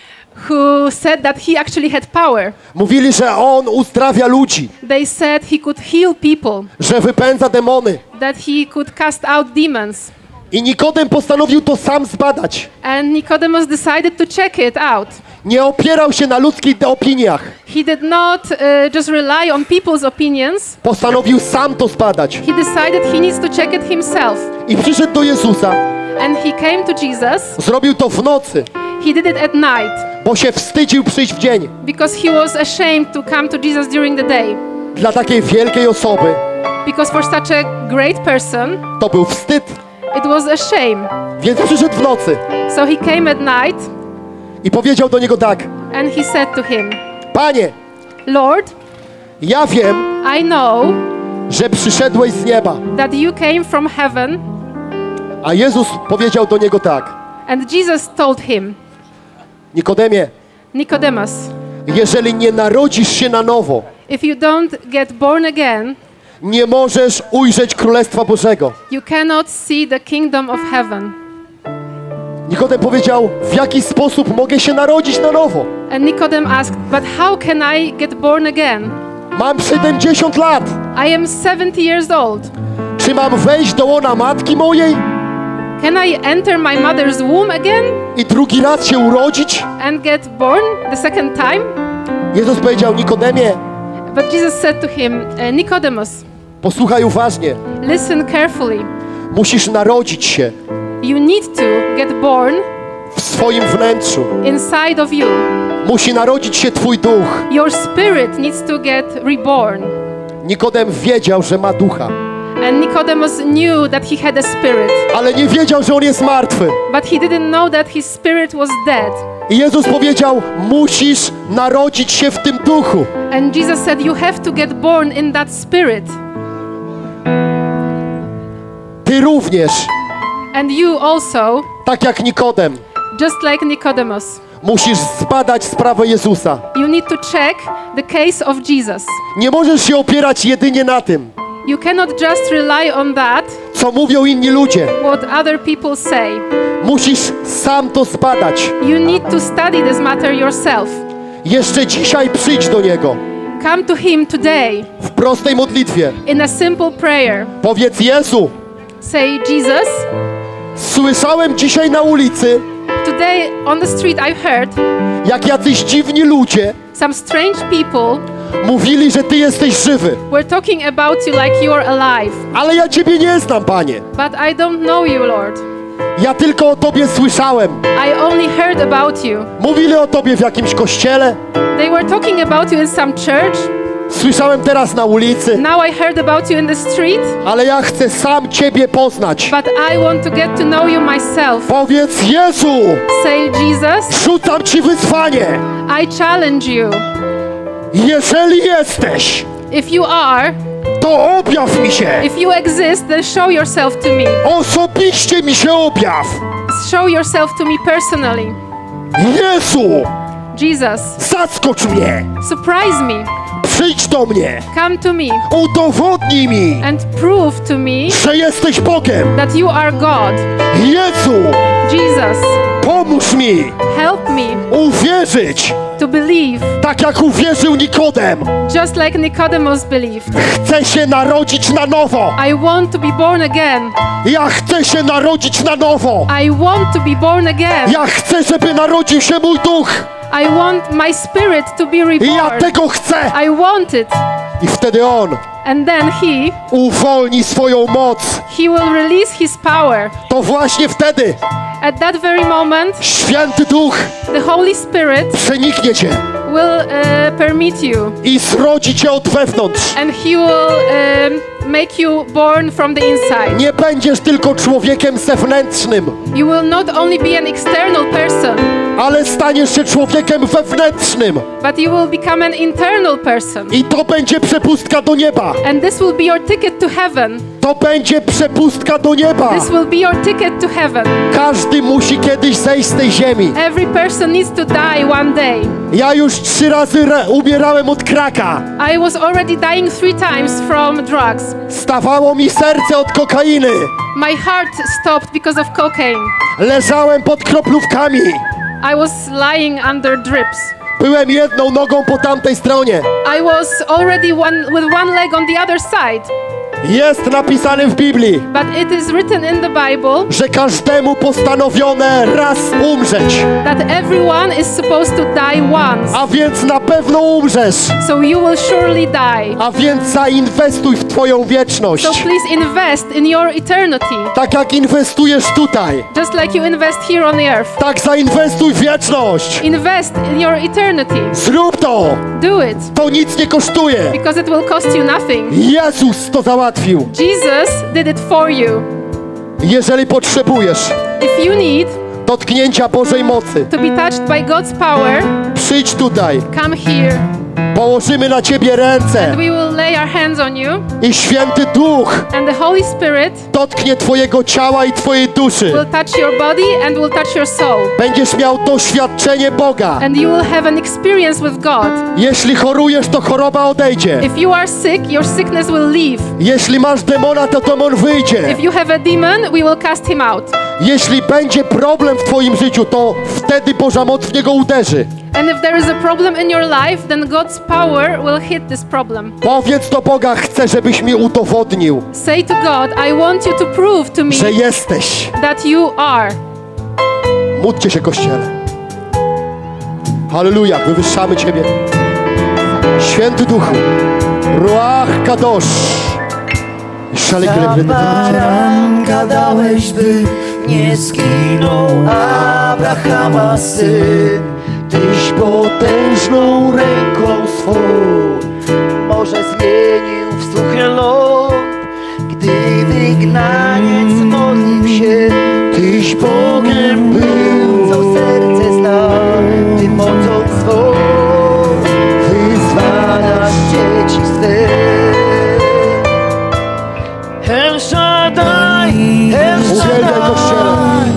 who said that he actually had power. Mówili, że on uzdrawia ludzi, They said he could heal people, że wypędza demony. that he could cast out demons. I Nikodem postanowił to sam zbadać. And Nicodemus decided to check it out. Nie opierał się na ludzkich opiniach. He did not just rely on people's opinions. Postanowił sam to zbadać. He decided he needs to check it himself. I przyszedł do Jezusa. And he came to Jesus. Zrobił to w nocy, He did it at night bo się wstydził przyjść w dzień. because he was ashamed to come to Jesus during the day. Dla takiej wielkiej osoby Because for such a great person, to był wstyd. it was a shame. Więc przyszedł w nocy So he came at night i powiedział do niego tak: and he said to him, Panie, Lord, ja wiem, I know że przyszedłeś z nieba. that you came from heaven. A Jezus powiedział do niego tak: And Jesus told him, Nikodemie, Nicodemus, jeżeli nie narodzisz się na nowo, if you don't get born again, nie możesz ujrzeć Królestwa Bożego. you cannot see the kingdom of heaven. Nikodem powiedział: w jaki sposób mogę się narodzić na nowo? And Nicodem asked, but how can I get born again? Mam 70 lat. I am 70 years old. Czy mam wejść do łona matki mojej Can I enter my mother's womb again i drugi raz się urodzić? and get born the second time? Jezus powiedział: Nikodemie, But Jesus said to him, Nicodemus, posłuchaj uważnie. listen carefully. Musisz narodzić się You need to get born w swoim wnętrzu. inside of you. Musi narodzić się twój duch. Your spirit needs to get reborn. Nikodem wiedział, że ma ducha, And Nicodemus knew that he had a spirit, ale nie wiedział, że on jest martwy. but he didn't know that his spirit was dead. I Jezus powiedział: musisz narodzić się w tym duchu. And Jesus said, you have to get born in that spirit. Ty również, And you also, tak jak Nikodem, just like Nicodemus, musisz zbadać sprawę Jezusa. you need to check the case of Jesus. Nie możesz się opierać jedynie na tym, You cannot just rely on that, co mówią inni ludzie. what other people say. Musisz sam to zbadać. You need to study this matter yourself. Jeszcze dzisiaj przyjdź do Niego Come to Him today w prostej modlitwie. in a simple prayer. Powiedz: Jezu, Say, Jesus, słyszałem dzisiaj na ulicy, today on the street I heard jak jacyś dziwni ludzie some strange people mówili, że Ty jesteś żywy. were talking about you like you are alive. Ale ja Ciebie nie znam, Panie. But I don't know you, Lord. Ja tylko o Tobie słyszałem. I only heard about you. Mówili o Tobie w jakimś kościele. They were talking about you in some church. Słyszałem teraz na ulicy. Now I heard about you in the street. Ale ja chcę sam Ciebie poznać. But I want to get to know you myself. Powiedz: Jezu, Say, Jesus, rzucam Ci wyzwanie. I challenge you. Jeżeli jesteś, If you are, to objaw mi się. if you exist, then show yourself to me. Osobiście mi się objaw. Show yourself to me personally. Jezu, Jesus, zaskocz mnie. surprise me. Przyjdź do mnie. Come to me Udowodnij mi, and prove to me że jesteś Bogiem. that you are God. Jezu, Jesus, pomóż mi help me uwierzyć, to believe tak jak uwierzył Nikodem. just like Nicodemus believed. Chcę się narodzić na nowo. I want to be born again. Ja chcę się narodzić na nowo. I want to be born again. Ja chcę, żeby narodził się mój duch. I want my spirit to be I ja reborn. tego chcę. I want it. I wtedy On And then He uwolni swoją moc. will release His power. To właśnie wtedy At that very moment, Święty Duch the Holy Spirit przeniknie Cię. will permit you. I zrodzi cię od wewnątrz. And He will make you born from the inside. Nie będziesz tylko człowiekiem zewnętrznym, You will not only be an external person, ale staniesz się człowiekiem wewnętrznym. but you will become an internal person. I to będzie przepustka do nieba. And this will be your ticket to heaven. To będzie przepustka do nieba. This will be your ticket to heaven. Każdy musi kiedyś zejść z tej ziemi. Every person needs to die one day. Ja już 3 razy umierałem od kraka. I was already dying 3 times from drugs. Stawało mi serce od kokainy. My heart stopped because of cocaine. Leżałem pod kroplówkami. I was lying under drips. Byłem jedną nogą po tamtej stronie. I was already with one leg on the other side. Jest napisane w Biblii, But it is written in the Bible że każdemu postanowione raz umrzeć. that everyone is supposed to die once. A więc na pewno umrzesz. So you will surely die. A więc zainwestuj w twoją wieczność. So please invest in your eternity. Tak jak inwestujesz tutaj. Just like you invest here on the earth. Tak zainwestuj w wieczność. Invest in your eternity. Zrób to. Do it. To nic nie kosztuje. Because it will cost you nothing. Jezus to załatwił. Jesus did it for you. Jeżeli potrzebujesz If you need dotknięcia Bożej mocy, to be touched by God's power, przyjdź tutaj. come here. Położymy na ciebie ręce And we will lay our hands on you. i Święty Duch And the Holy Spirit dotknie twojego ciała i twojej duszy. will touch your body and will touch your soul. Będziesz miał doświadczenie Boga. And you will have an experience with God. Jeśli chorujesz, to choroba odejdzie. If you are sick, your sickness will leave. Jeśli masz demona, to demon wyjdzie. If you have a demon, we will cast him out. Jeśli będzie problem w twoim życiu, to wtedy Boża moc w niego uderzy. And if there is a problem in your life, then God's power will hit this problem. Powiedz do Boga, chcę, żebyś mi udowodnił, Say to God, I want you to prove to me że jesteś. that you are. Módlcie się, Kościele. Halleluja, wywyższamy Ciebie. Święty Duchu, Ruach Kadosh. Baranka dałeś, by nie zginął Abrahama syn. Tyś potężną ręką swą morze zmienił w suchy ląd. Gdy wygnaniec modlił się, Tyś Bogiem był, co serce zna. Ty mocą swą wyzwalasz dzieci swe. El Shaddai, El Uwielbiaj Kościele.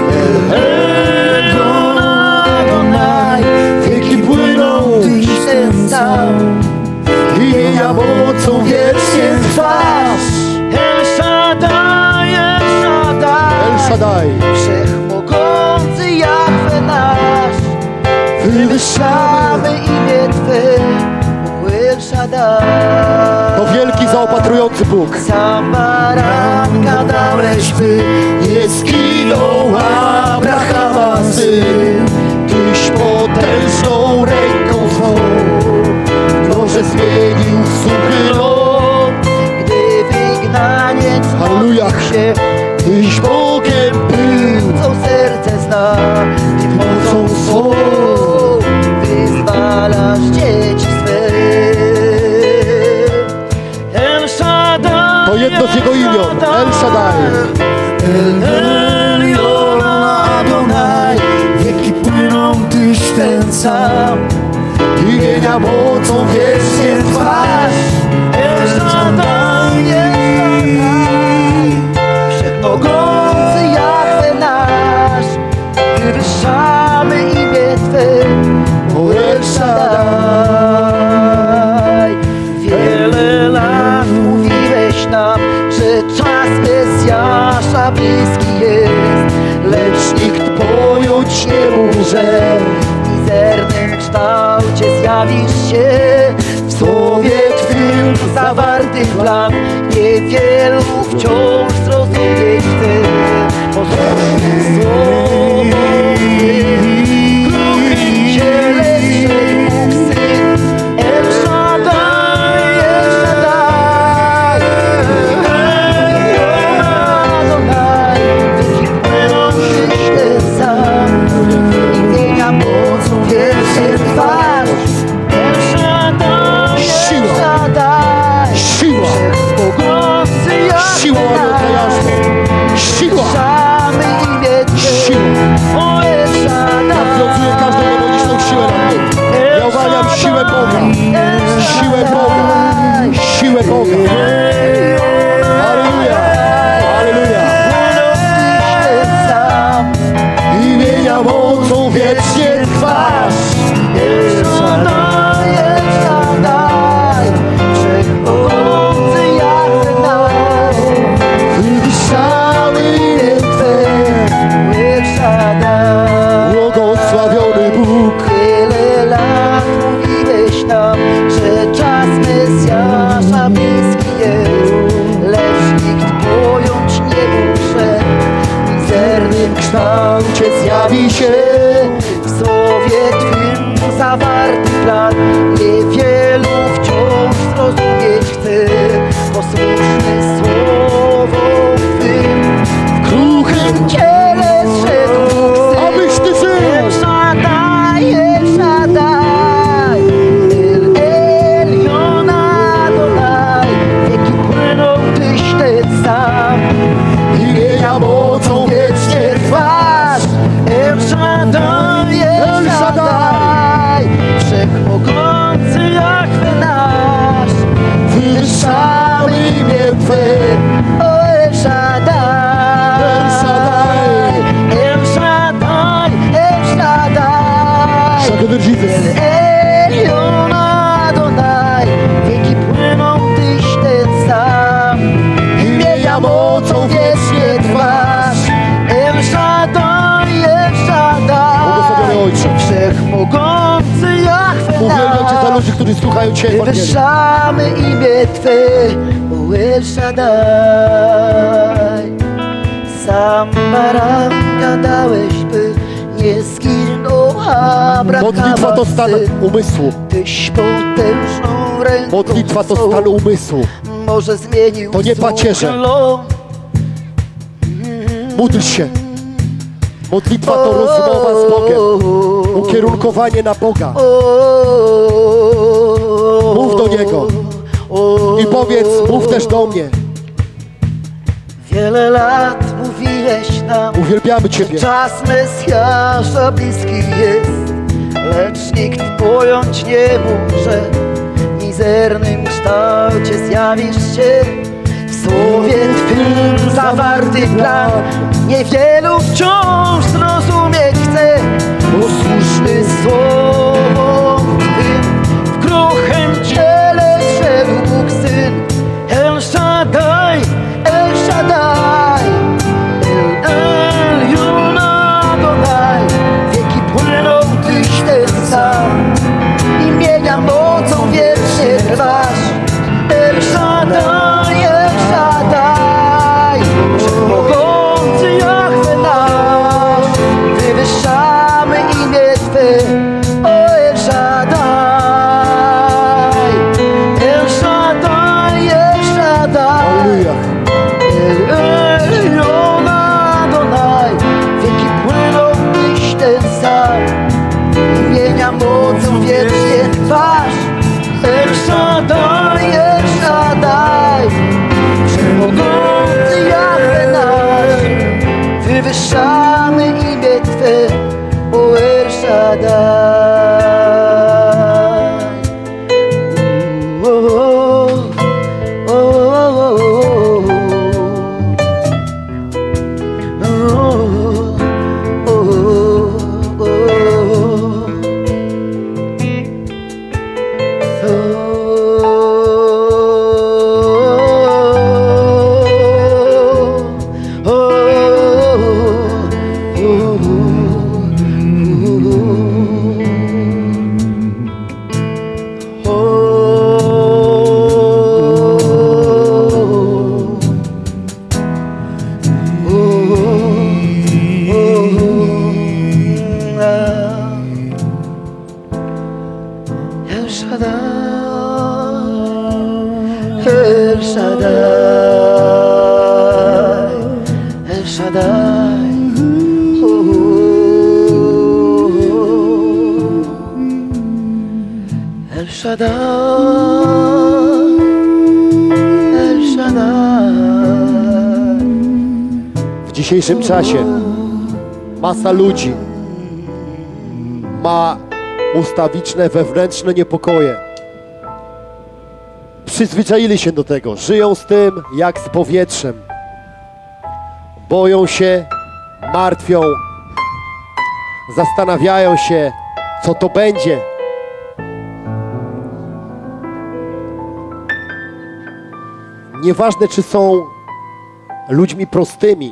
Adonai, wieki płyną, Tyś ten sam. Imienia mocą wiecznie trwasz. El Shaddai, El Shaddai, El Shaddai. Wszechmogący Jahwe nasz. Wywyższamy imię Twe, El Shaddai. To wielki zaopatrujący Bóg. Sam baranka dałeś, by nie zginął Abrahama syn. Tyś potężną ręką swą morze zmienił w suchy ląd. Gdy wygnaniec Halleluja. modlił się, Tyś Bogiem był, co serce zna. Ty mocą swą wyzwalasz dzieci swe. El Shaddai, To jedno z Jego imion. El Shaddai. El Elyon Adonai, wieki płyną, Tyś ten sam. Imienia mocą wiecznie trwasz. El Shaddai, El Shaddai, wszechmogący Jahwe nasz. Wywyższamy imię Twe, o El Shaddai. Wiele lat mówiłeś nam, że czas Mesjasza bliski jest, lecz nikt pojąć nie mógł, że w mizernym kształcie zjawisz się. W słowie Twym zawarty plan, niewielu wciąż zrozumieć chce. Możemy słowo kruchym ciele Bóg Syn. El Shaddai, El Shaddai, Adonai, wieki płyną, Tyś ten sam. Imienia mocą wiecznie trwasz. wiecznie trwasz. El Shaddai, wszechmogący Jahwe nasz. Wywyższamy imię Twe, El Shaddai. Błogosławiony Bóg. Wiele lat mówiłeś nam, że czas Mesjasza bliski jest, lecz nikt pojąć nie może. W mizernym kształcie zjawi się w słowie Twym zawarty plan. Niewielu wciąż zrozumieć chce, posłuszny słowom Twym. W kruchym ciele zszedł Syn, Abyś Ty żył. El Shaddai, El Shaddai, El Elyon Adonai. Wieki płyną, Tyś ten sam. Imienia mocą wiecznie trwasz. El Shaddai, El Shaddai, wszechmogący Jahwe nasz. Wywyższamy imię Twe, o El Shaddai, El Shaddai. El Shaddai, El Shaddai. Shaddai Jesus. Elyon Adonai, wieki płyną, Tyś ten sam. Imienia mocą wiecznie trwasz. El Shaddai, El Błogosławiony Shaddai, Ojcze. wszechmogący Jahwe Uwielbiam Cię za nasz. ludzi, którzy słuchają Cię Ewangelii. Wywyższamy imię Twe, o El Shaddai. Sam baranga dałeś, by nie zginął Abraham. Modlitwa to stan umysłu. Tyś potężną ręką Modlitwa to swą stan umysłu. może zmienił To nie swój pacierze. ląd. Módl się. Modlitwa to rozmowa z Bogiem. Ukierunkowanie na Boga. Mów do Niego. I powiedz, mów też do mnie. Wiele lat mówiłeś nam, Uwielbiamy Ciebie. czas Mesjasza bliski jest, lecz nikt pojąć nie może. W mizernym kształcie zjawisz się, w słowie Twym zawarty plan. Niewielu wciąż zrozumieć chce, posłuszny słowom Twym. W kruchym ciele szedł Bóg Syn, El Shaddai, El Shaddai, El Elyon Adonai. Wieki płyną, Tyś ten sam. Imienia mocą wiecznie trwasz. El Shaddai, El Shaddai, wszechmogący Jahwe nasz. Wywyższamy imię Twe, o El Shaddai, El Shaddai, El Shaddai. Halleluja. El Elyon Adonai, wieki płyną, Tyś ten sam. Imienia mocą wiecznie trwasz. El Shaddai, El Shaddai, wszechmogący Jahwe nasz. Wywyższamy imię Twe, o El Shaddai. El Shaddai, El Shaddai, El Shaddai. El Shaddai, El Shaddai. W dzisiejszym czasie masa ludzi ma ustawiczne wewnętrzne niepokoje. Przyzwyczaili się do tego, żyją z tym jak z powietrzem. Boją się, martwią, zastanawiają się, co to będzie. Nieważne, czy są ludźmi prostymi,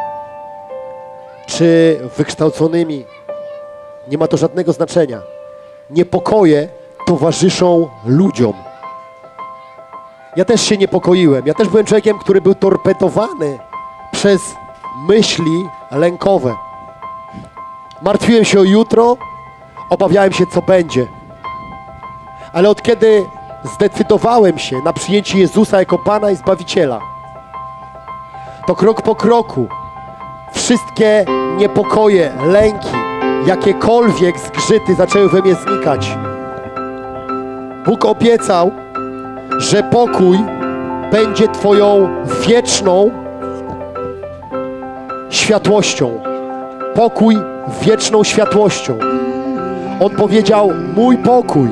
czy wykształconymi, nie ma to żadnego znaczenia. Niepokoje towarzyszą ludziom. Ja też się niepokoiłem. Ja też byłem człowiekiem, który był torpedowany przez myśli lękowe. Martwiłem się o jutro, obawiałem się, co będzie. Ale od kiedy zdecydowałem się na przyjęcie Jezusa jako Pana i Zbawiciela, to krok po kroku wszystkie niepokoje, lęki, jakiekolwiek zgrzyty zaczęły we mnie znikać. Bóg obiecał, że pokój będzie Twoją wieczną światłością. Pokój wieczną światłością. On powiedział, mój pokój.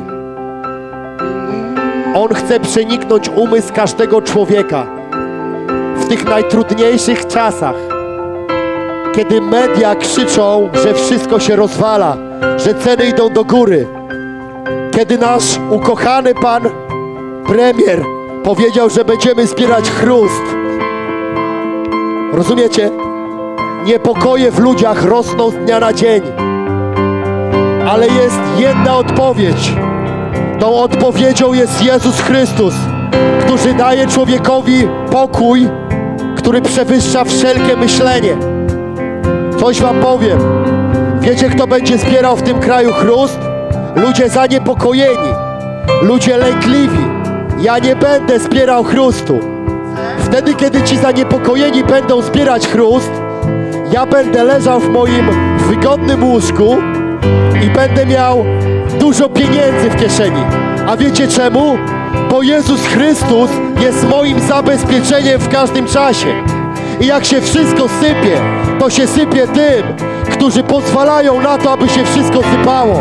On chce przeniknąć umysł każdego człowieka w tych najtrudniejszych czasach, kiedy media krzyczą, że wszystko się rozwala, że ceny idą do góry, kiedy nasz ukochany pan premier powiedział, że będziemy zbierać chrust. Rozumiecie? Niepokoje w ludziach rosną z dnia na dzień, ale jest jedna odpowiedź. Tą odpowiedzią jest Jezus Chrystus, który daje człowiekowi pokój, który przewyższa wszelkie myślenie. Coś wam powiem. Wiecie, kto będzie zbierał w tym kraju chrust? Ludzie zaniepokojeni, ludzie lękliwi. Ja nie będę zbierał chrustu. Wtedy, kiedy ci zaniepokojeni będą zbierać chrust, ja będę leżał w moim wygodnym łóżku i będę miał dużo pieniędzy w kieszeni. A wiecie czemu? Bo Jezus Chrystus jest moim zabezpieczeniem w każdym czasie. I jak się wszystko sypie, to się sypie tym, którzy pozwalają na to, aby się wszystko sypało.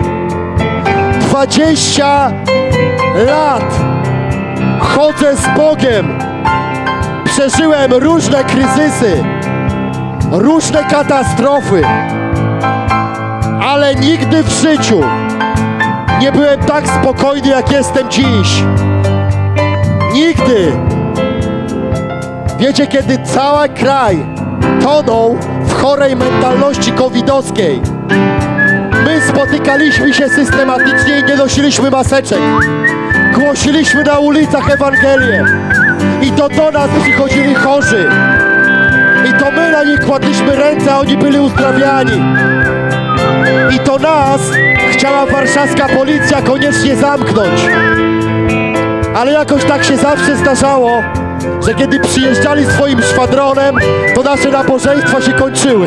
20 lat chodzę z Bogiem. Przeżyłem różne kryzysy, różne katastrofy, ale nigdy w życiu nie byłem tak spokojny, jak jestem dziś. Nigdy. Wiecie, kiedy cały kraj tonął w chorej mentalności covidowskiej, my spotykaliśmy się systematycznie i nie nosiliśmy maseczek. Głosiliśmy na ulicach Ewangelię. I to do nas przychodzili chorzy. I to my na nich kładliśmy ręce, a oni byli uzdrawiani. I to nas chciała warszawska policja koniecznie zamknąć. Ale jakoś tak się zawsze zdarzało, że kiedy przyjeżdżali swoim szwadronem, to nasze nabożeństwa się kończyły.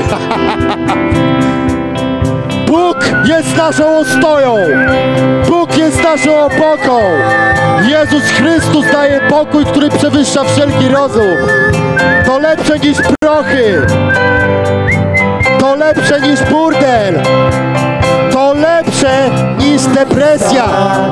Bóg jest naszą ostoją. Bóg jest naszą opoką. Jezus Chrystus daje pokój, który przewyższa wszelki rozum. To lepsze niż prochy. To lepsze niż burdel. To lepsze niż depresja.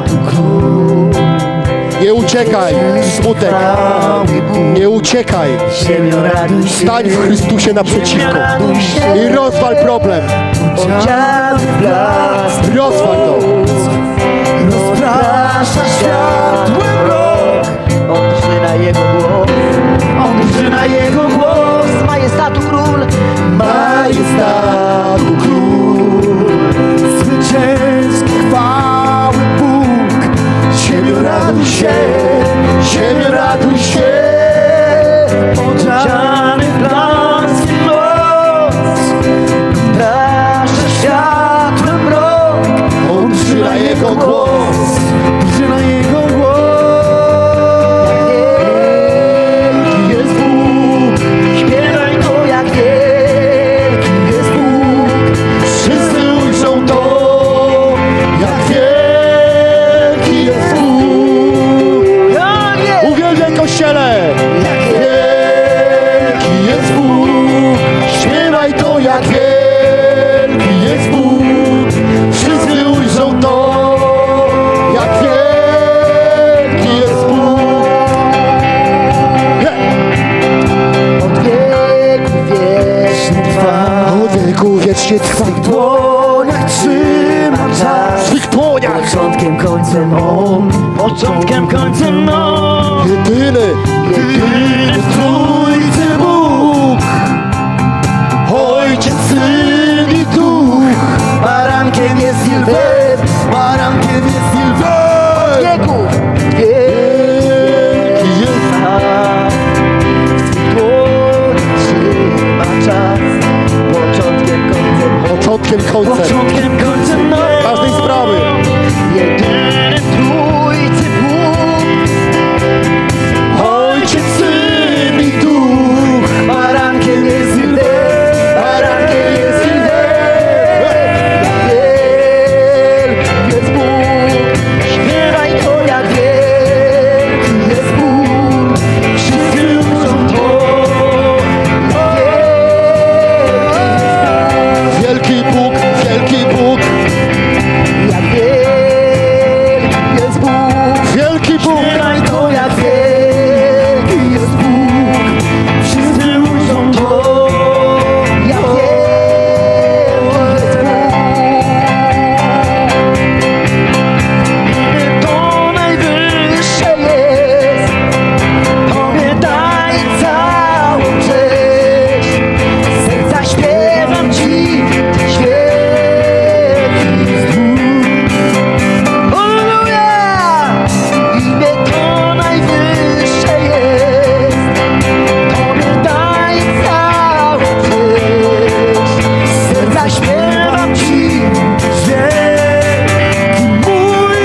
Nie uciekaj, smutek. Nie uciekaj. Stań w Chrystusie naprzeciwko i rozwal problem. Rozwal to. Rozprasza światłem rok. On drży na jego głos, On drży na jego głos. z majestatu król, Majestatu król, zwycięski chwały Bóg. Ziemio raduj się, ziemio raduj się. Odziany w blask i moc, rozprasza światłem rok. On drży na jego głos, drży na jego głos. jest Bóg. Śpiewaj to jak wielki końcem On, początkiem, końcem On. Jedyny Trójcy Bóg, Ojciec, Syn i Duch. Barankiem jest Sylwer, barankiem jest Sylwer. Wieków, wielki jest tak. W dłoni trzyma czas. Początkiem, końcem no. każdej sprawy. Jedyny Trójcy Bóg, Ojciec, Syn i Duch. Barankiem jest Sylwer, barankiem jest Sylwer. Wielki jest Bóg, śpiewaj to jak wielki jest Bóg. Wszyscy muszą to, Wielki Bóg, wielki Bóg, jak wielki jest Bóg. wielki Bóg. Śpiewaj to jak wielki jest Bóg. Wszyscy muszą to, jak wielki jest Bóg. To najwyższe jest, Tobie daj całą cześć. Serca śpiewam Ci, Tyś wielki jest Bóg. Halleluja! Imię to najwyższe jest, Tobie daj całą cześć. Serca śpiewam Ci, wielki mój.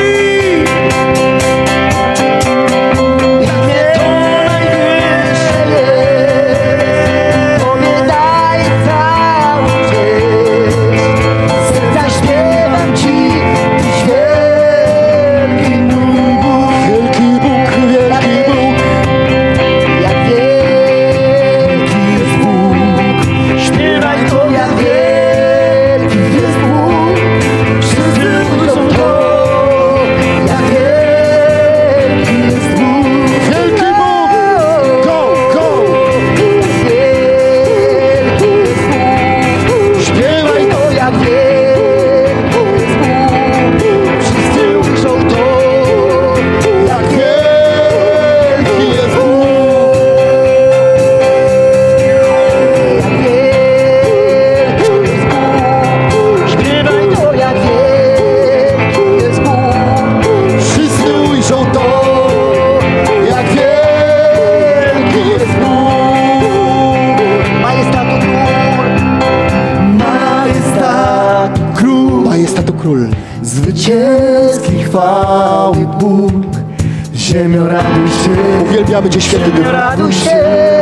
Imię to najwyższe jest, Tobie daj całą cześć. Serca śpiewam Ci, Tyś wielki mój Bóg. Wielki Bóg, wielki Bóg. Jak wielki jest Bóg, śpiewaj to jak wielki jest Bóg. Wszyscy muszą to, jak wielki jest Bóg. Wielki Bóg. Go, go. Jak wielki jest Bóg, śpiewaj to jak wielki jest Bóg. Wszyscy muszą to, jak Wielki jest Bóg. jak wielki jest Bóg. Śpiewaj to jak wielki jest Bóg. Wszyscy ujrzą to, jak wielki jest Bóg. Majestatu król, Majestatu Król. zwycięski chwały Bóg. Ziemio raduj się, Uwielbiamy Cię, święty ziemio Bóg. raduj się,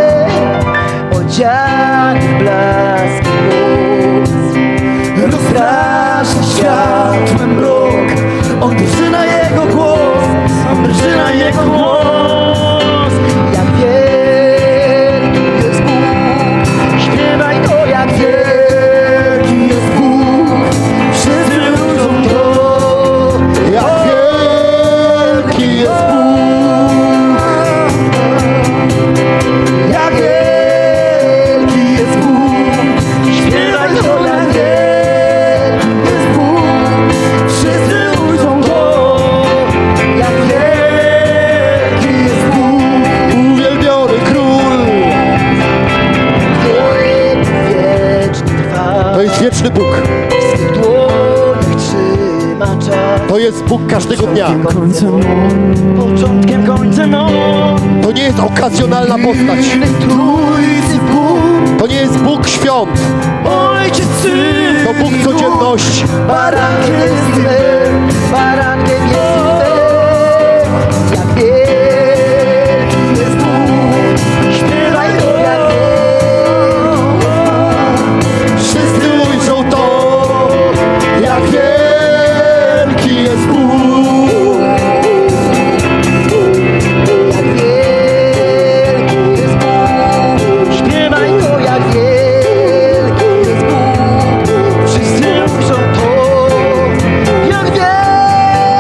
odziany w blask i moc. Rozstrasza światłem mrok, on drży na jego głos, on drży na jego głos. Jak wielki jest Bóg, śpiewaj to jak wielki jest Bóg. Wszyscy ludzą to, Jak wielki jest Bóg. jak wielki jest Bóg. Śpiewaj to jak wielki jest Bóg. Wszyscy ludzą to, jak wielki jest Bóg. Uwielbiony Król. Wieczny trwa, To jest wieczny Bóg. w swych dłoniach trzyma czas. To jest Bóg każdego dnia. Początkiem, końcem On. To nie jest okazjonalna postać. Trójcy Bóg, To nie jest Bóg świąt. Ojciec, Syn To Bóg i Duch. codzienności. Barankiem jest Sylwer, barankiem jest Sylwer. Jak wielki jest Bóg, śpiewaj to jak wielki. Wszyscy ujrzą to, jak wielki jest Bóg. Jak wielki jest Bóg, śpiewaj to jak wielki jest Bóg. Wszyscy muszą to, jak wielki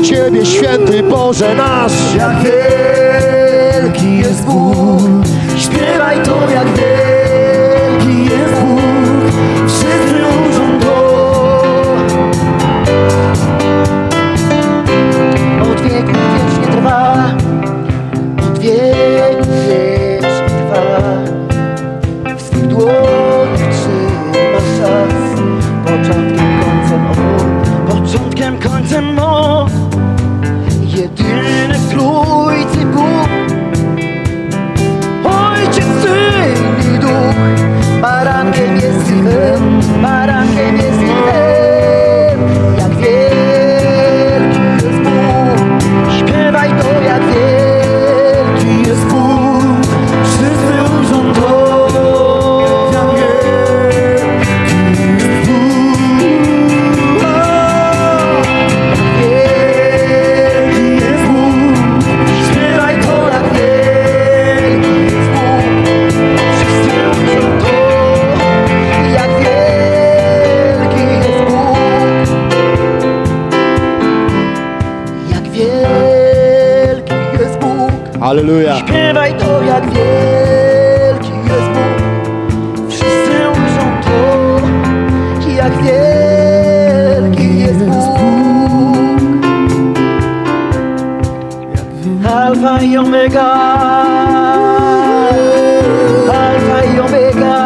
Ciebie, święty Boże nasz. Jak wielki jest Bóg, śpiewaj to, jak wielki jest Bóg. Wszyscy uczą to. Od wieku wiecznie trwa, od wieku wiecznie trwa. W swych dłoniach trzymasz czas, początkiem, końcem on, początkiem, końcem on. Jedyny Trójcy Bóg, Ojciec, Syn i Duch. Barankiem jest Jem, barankiem jest Jem. Jak wielki jest Bóg, śpiewaj to, jak wielki jest Bóg. Wszyscy uczą to. Jak wielki jest Bóg. Wielki jest Bóg, śpiewaj to, jak wielki jest Bóg. Wszyscy uczą to. Jak wielki jest Bóg. Jak wielki jest Bóg. Halleluja. Śpiewaj to, jak wielki jest Bóg. Wszyscy uczą to. Jak wielki jest Bóg. Alfa i Omega. Alfa i Omega.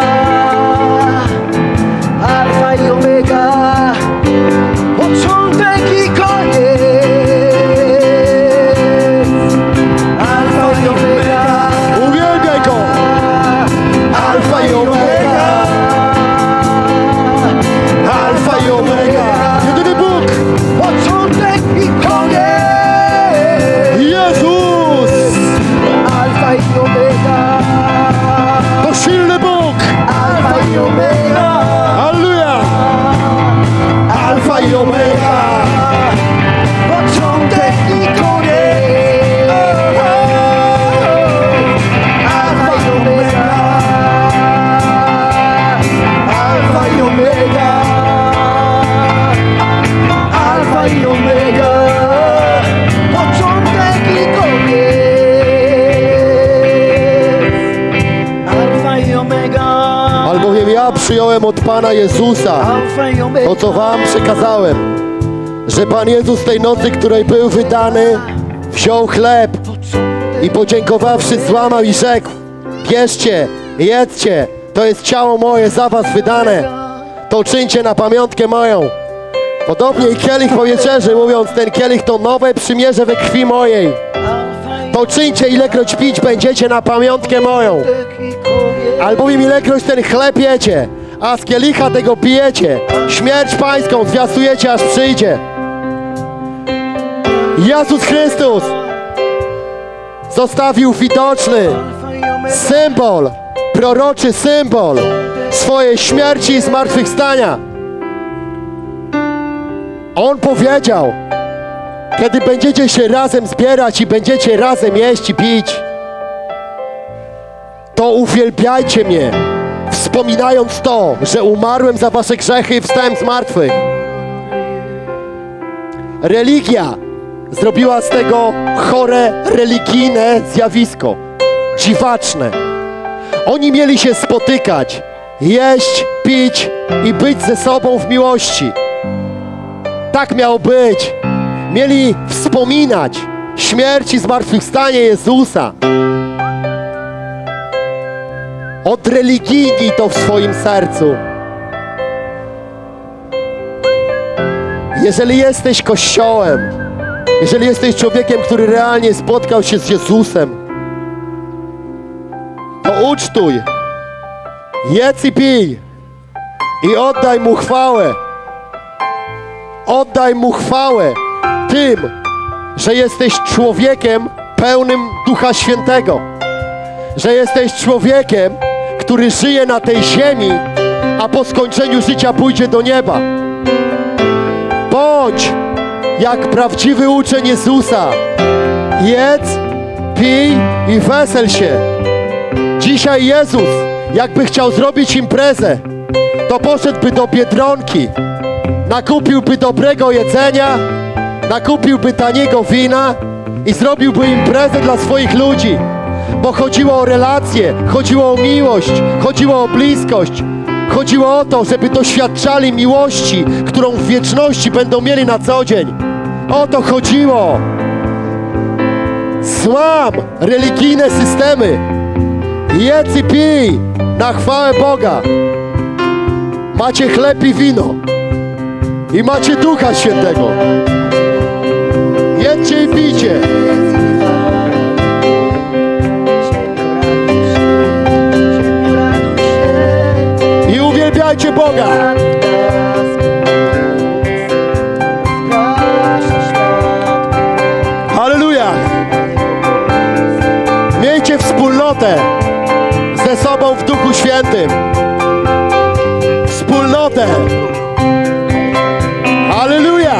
Alfa i Omega. Początek i koniec. Alfa i Omega. Uwielbiaj go. Alfa i Omega. Alfa i Omega. Jedyny Bóg. Początek i koniec. Jezus. Alfa i Omega. To silny Bóg. Alfa i Omega. Halleluja. Alfa i Omega. Początek i koniec. Alfa i Omega. Alfa i Omega. Alfa i Omega. Początek i koniec. Alfa i Omega. Albowiem ja przyjąłem od Pana Jezusa Alfa i Omega. to, co wam przekazałem, że Pan Jezus tej nocy, której był wydany, wziął chleb i podziękowawszy złamał i rzekł: bierzcie, jedzcie, to jest ciało moje za was wydane, to czyńcie na pamiątkę moją. Podobnie i kielich po wieczerzy, mówiąc: ten kielich to nowe przymierze we krwi mojej. To czyńcie, ilekroć pić będziecie na pamiątkę moją. Albowiem ilekroć ten chleb jecie, a z kielicha tego pijecie, śmierć pańską zwiastujecie, aż przyjdzie. Jezus Chrystus zostawił widoczny symbol, proroczy symbol swojej śmierci i zmartwychwstania. On powiedział: kiedy będziecie się razem zbierać i będziecie razem jeść i pić, to uwielbiajcie mnie, wspominając to, że umarłem za wasze grzechy i wstałem z martwych. Religia zrobiła z tego chore, religijne zjawisko, dziwaczne. Oni mieli się spotykać, jeść, pić i być ze sobą w miłości. Tak miało być. Mieli wspominać śmierć i zmartwychwstanie Jezusa. Odreligijnij to w swoim sercu. Jeżeli jesteś Kościołem, jeżeli jesteś człowiekiem, który realnie spotkał się z Jezusem, to ucztuj, jedz i pij i oddaj Mu chwałę. Oddaj Mu chwałę tym, że jesteś człowiekiem pełnym Ducha Świętego, że jesteś człowiekiem, który żyje na tej ziemi, a po skończeniu życia pójdzie do nieba. Bądź jak prawdziwy uczeń Jezusa. Jedz, pij i wesel się. Dzisiaj Jezus, jakby chciał zrobić imprezę, to poszedłby do Biedronki, nakupiłby dobrego jedzenia, nakupiłby taniego wina i zrobiłby imprezę dla swoich ludzi, bo chodziło o relacje, chodziło o miłość, chodziło o bliskość, chodziło o to, żeby doświadczali miłości, którą w wieczności będą mieli na co dzień. O to chodziło. Złam religijne systemy. Jedz i pij na chwałę Boga. Macie chleb i wino. I macie Ducha Świętego. Jedźcie i pijcie. I uwielbiajcie Boga. Halleluja. Miejcie wspólnotę ze sobą w Duchu Świętym. Wspólnotę. Halleluja.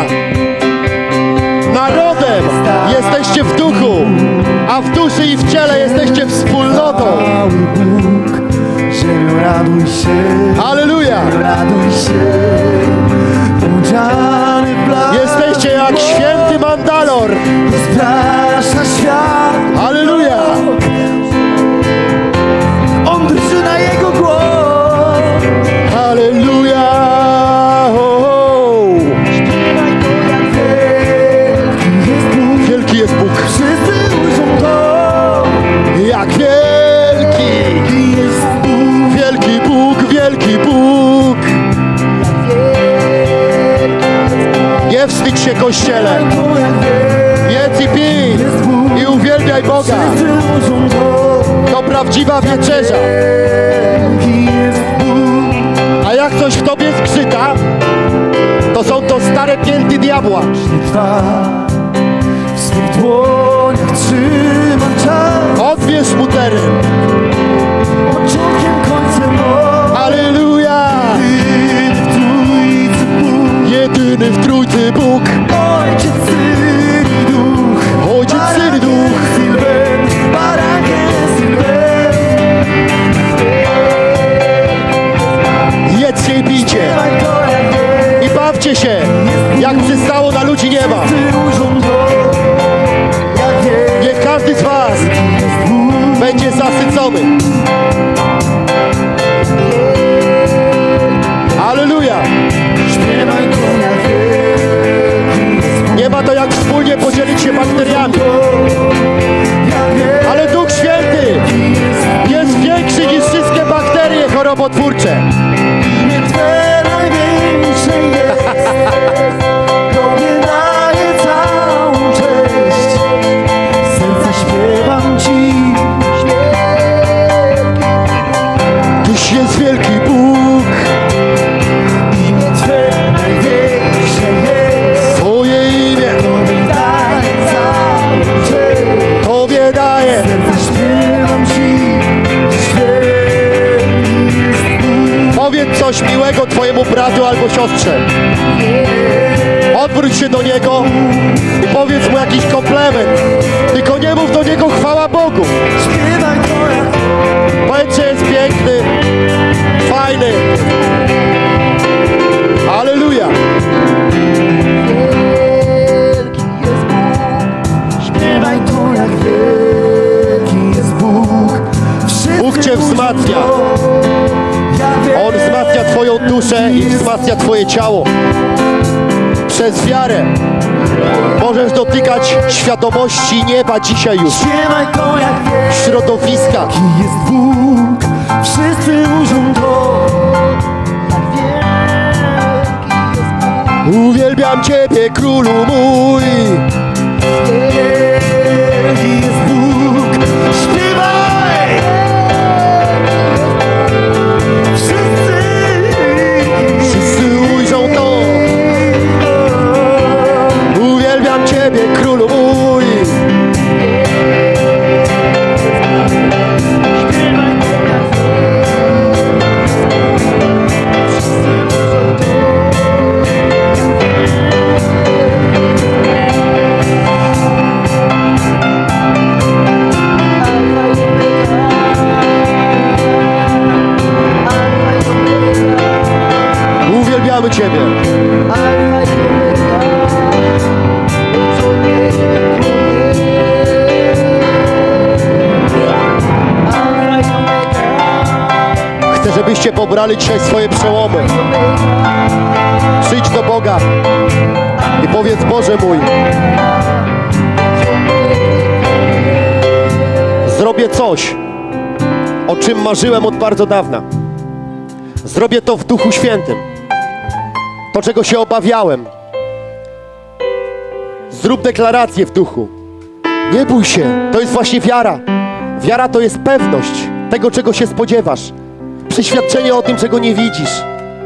Narodem jesteście w duchu, a w duszy i w ciele jesteście wspólnotą. Bóg, ziemio raduj się. Halleluja. Raduj się. Odziany w blask. Jesteście jak święty Mandalor. Rozprasza świat. Halleluja. On drży na jego głos. Halleluja. Śpiewaj to jak wielki jest Bóg. Wielki jest Bóg. Wszyscy ujrzą to. Jak wielki. Jest Bóg. Wielki Bóg, wielki Bóg. Nie wstydź się, Kościele. To jak Jedz i pij i uwielbiaj Boga. wszyscy ujrzą to. To prawdziwa wieczerza. Wielki jest Bóg. A jak coś w tobie zgrzyta, to są to stare pięty diabła. Trwa. W swych dłoniach trzymam czas. Odbierz mu teren. Początkiem, końcem mocy. Halleluja. Jedyny w Trójcy Bóg. Jedyny w Trójcy Bóg. Ojciec, Syn i Duch. Ojciec, Syn i Duch. Sylwen, barakiem Sylwen. Jedzcie i pijcie. Śpiewaj to jak wielki I bawcie się, jak przystało na ludzi nieba. ujrzą to. Jak wielki Niech każdy z was jest Bóg. będzie zasycony. Halleluja. Śpiewaj to jak wielki jest Bóg. Nie ma to jak wspólnie podzielić się bakteriami. Jak wielki Ale Duch Święty jest większy niż wszystkie bakterie chorobotwórcze. imię Twe największe jest. Tobie daję całą cześć. Serca śpiewam Ci. Tyś jest wielki Bóg. Imię Twe największe jest. Twoje imię Tobie daję całą cześć. Tobie daję. Serca śpiewam Ci. Święty jest Bóg. Powiedz coś miłego twojemu bratu albo siostrze. Odwróć się do niego i powiedz mu jakiś komplement. Tylko nie mów do niego chwała Bogu. Śpiewaj to jak Powiedz, że jest piękny, fajny. Halleluja. wielki jest Bóg. Śpiewaj to jak wielki jest Bóg. Wszyscy Bóg cię wzmacnia. On wzmacnia twoją duszę i wzmacnia twoje ciało. Przez wiarę możesz dotykać świadomości nieba dzisiaj już. Śpiewaj to jak Środowiska. wielki jest Bóg. Wszyscy ujrzą to. Uwielbiam Ciebie, Królu mój. Wielki jest Bóg. Śpiewaj! Wszyscy ujrzą to. Uwielbiam Ciebie, Królu mój. Uwielbiamy Ciebie. żebyście pobrali dzisiaj swoje przełomy. Przyjdź do Boga i powiedz: Boże mój, zrobię coś, o czym marzyłem od bardzo dawna. Zrobię to w Duchu Świętym. To, czego się obawiałem. Zrób deklarację w duchu. Nie bój się, to jest właśnie wiara. Wiara to jest pewność tego, czego się spodziewasz. Przeświadczenie o tym, czego nie widzisz.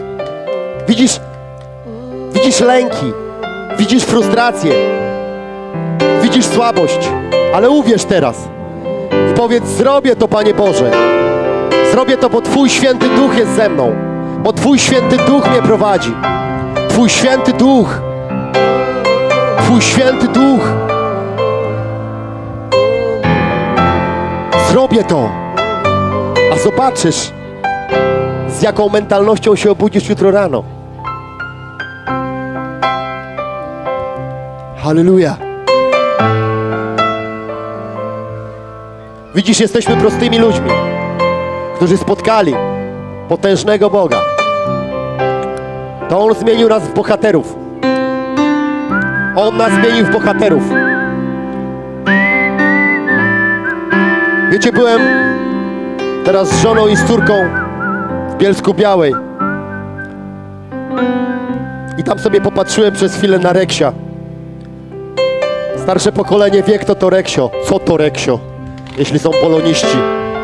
Widzisz lęki, widzisz frustrację, widzisz słabość, ale uwierz teraz i powiedz: zrobię to, Panie Boże. Zrobię to, bo Twój Święty Duch jest ze mną, bo Twój Święty Duch mnie prowadzi. Twój Święty Duch. Twój Święty Duch. Zrobię to, a zobaczysz, z jaką mentalnością się obudzisz jutro rano. Halleluja. Widzisz, jesteśmy prostymi ludźmi, którzy spotkali potężnego Boga. To On zmienił nas w bohaterów. On nas zmienił w bohaterów. Wiecie, byłem teraz z żoną i z córką w Bielsku-Białej i tam sobie popatrzyłem przez chwilę na Reksia. Starsze pokolenie wie, kto to Reksio. Co to Reksio, jeśli są poloniści?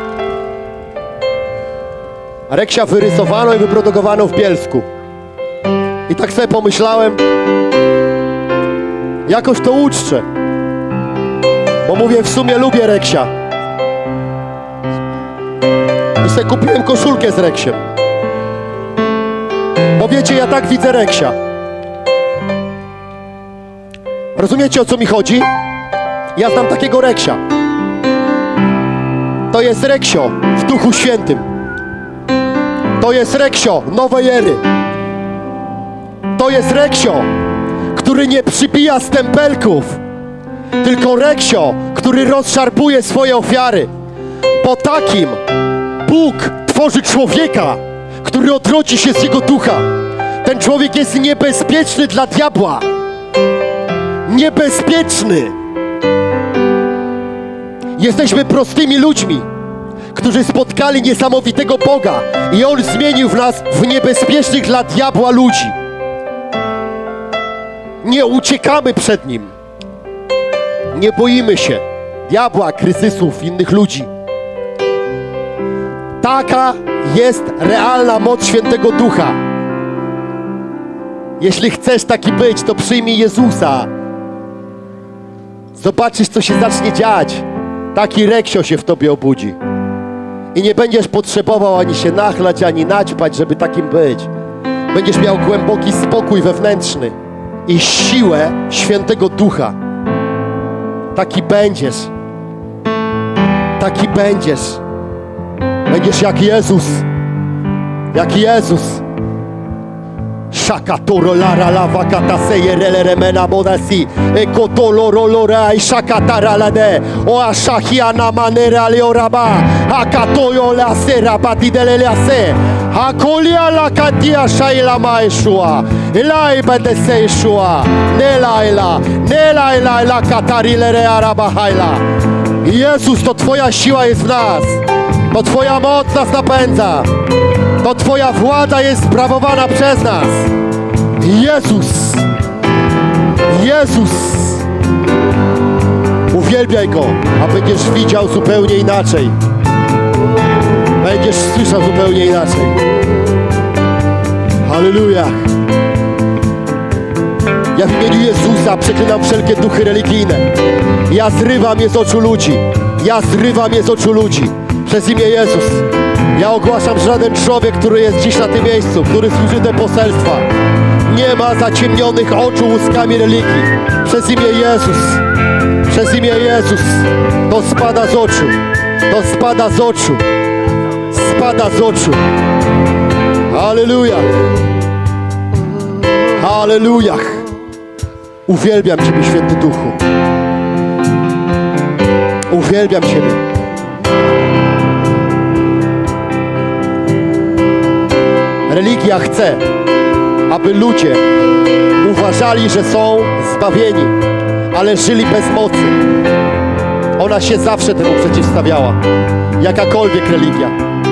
A Reksia wyrysowano i wyprodukowano w Bielsku. I tak sobie pomyślałem, jakoś to uczczę, bo mówię, w sumie lubię Reksia. I sobie kupiłem koszulkę z Reksiem. Bo wiecie, ja tak widzę Reksia. Rozumiecie, o co mi chodzi? Ja znam takiego Reksia. To jest Reksio w Duchu Świętym. To jest Reksio nowej ery. To jest Reksio, który nie przybija stempelków, tylko Reksio, który rozszarpuje swoje ofiary. Po takim Bóg tworzy człowieka, który odrodzi się z jego ducha. Ten człowiek jest niebezpieczny dla diabła. Niebezpieczny. Jesteśmy prostymi ludźmi, którzy spotkali niesamowitego Boga i On zmienił w nas w niebezpiecznych dla diabła ludzi. Nie uciekamy przed Nim. Nie boimy się diabła, kryzysów, innych ludzi. Taka jest realna moc Świętego Ducha. Jeśli chcesz taki być, to przyjmij Jezusa. Zobaczysz, co się zacznie dziać. Taki Reksio się w tobie obudzi. I nie będziesz potrzebował ani się nachlać, ani naćpać, żeby takim być. Będziesz miał głęboki spokój wewnętrzny i siłę Świętego Ducha. Taki będziesz. Taki będziesz. Będziesz jak Jezus. Jak Jezus. Shakatoro lara lava kataseje releremena modasi ekotolo rolora i shakatara lade o ashahiana manera leoraba akatoyo la sera batidele la se hakolia la katia shaila maeshua elai bedese shua nela la katarilere araba haila. Jezus, to Twoja siła jest w nas. To Twoja moc nas napędza. To Twoja władza jest sprawowana przez nas. Jezus! Jezus! Uwielbiaj Go, a będziesz widział zupełnie inaczej. Będziesz słyszał zupełnie inaczej. Halleluja! Ja w imieniu Jezusa przeklinam wszelkie duchy religijne. Ja zrywam je z oczu ludzi. Ja zrywam je z oczu ludzi. Przez imię Jezus. Ja ogłaszam, że żaden człowiek, który jest dziś na tym miejscu, który służy te poselstwa, nie ma zaciemnionych oczu łuskami religii. Przez imię Jezus. Przez imię Jezus. To spada z oczu. To spada z oczu. Spada z oczu. Halleluja. Halleluja. Uwielbiam Ciebie, Święty Duchu. Uwielbiam Ciebie. Religia chce, aby ludzie uważali, że są zbawieni, ale żyli bez mocy. Ona się zawsze temu przeciwstawiała. Jakakolwiek religia.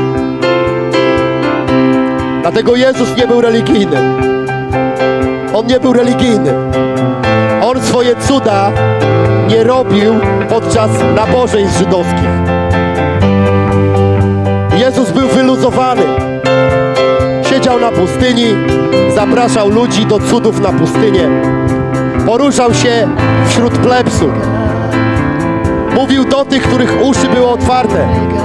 Dlatego Jezus nie był religijny. On nie był religijny. On swoje cuda nie robił podczas nabożeństw żydowskich. Jezus był wyluzowany. Siedział na pustyni, zapraszał ludzi do cudów na pustynię. Poruszał się wśród plebsów. Mówił do tych, których uszy były otwarte.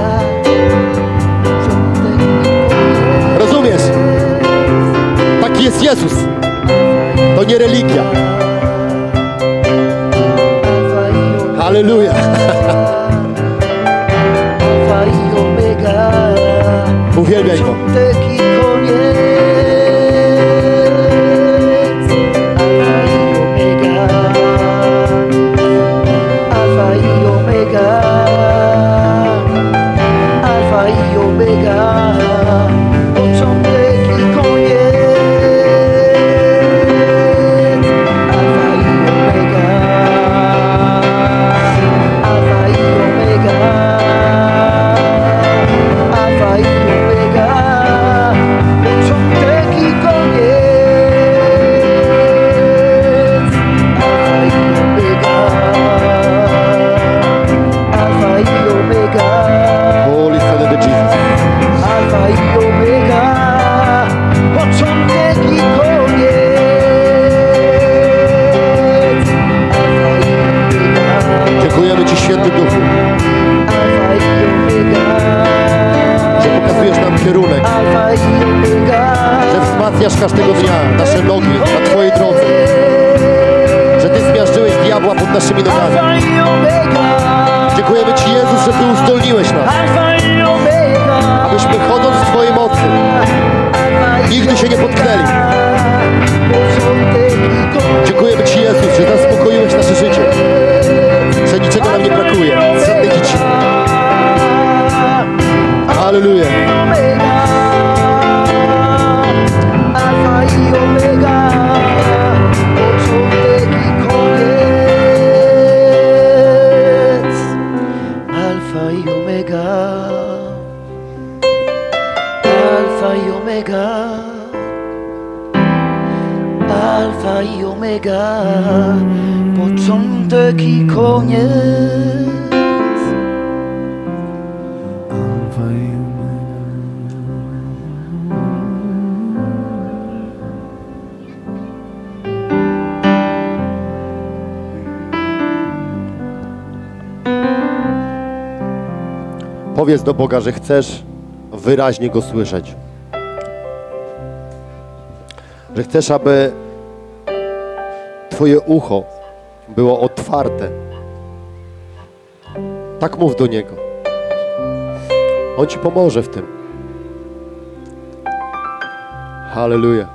Rozumiesz? Taki jest Jezus. To nie religia. Halleluja. Uwielbiaj Go. Każdego dnia nasze nogi na Twojej drodze, że Ty zmiażdżyłeś diabła pod naszymi nogami. Dziękujemy Ci, Jezus, że Ty uzdolniłeś nas, abyśmy chodząc w Twojej mocy nigdy się nie potknęli. Dziękujemy Ci, Jezus, że zaspokoiłeś nasze życie, że niczego nam nie brakuje, żadnej dzieci. Halleluja. Alfa i Omega, początek i koniec. Alfa i Omega. Powiedz do Boga, że chcesz wyraźnie Go słyszeć. Że chcesz, aby Twoje ucho było otwarte. Tak mów do Niego. On Ci pomoże w tym. Halleluja.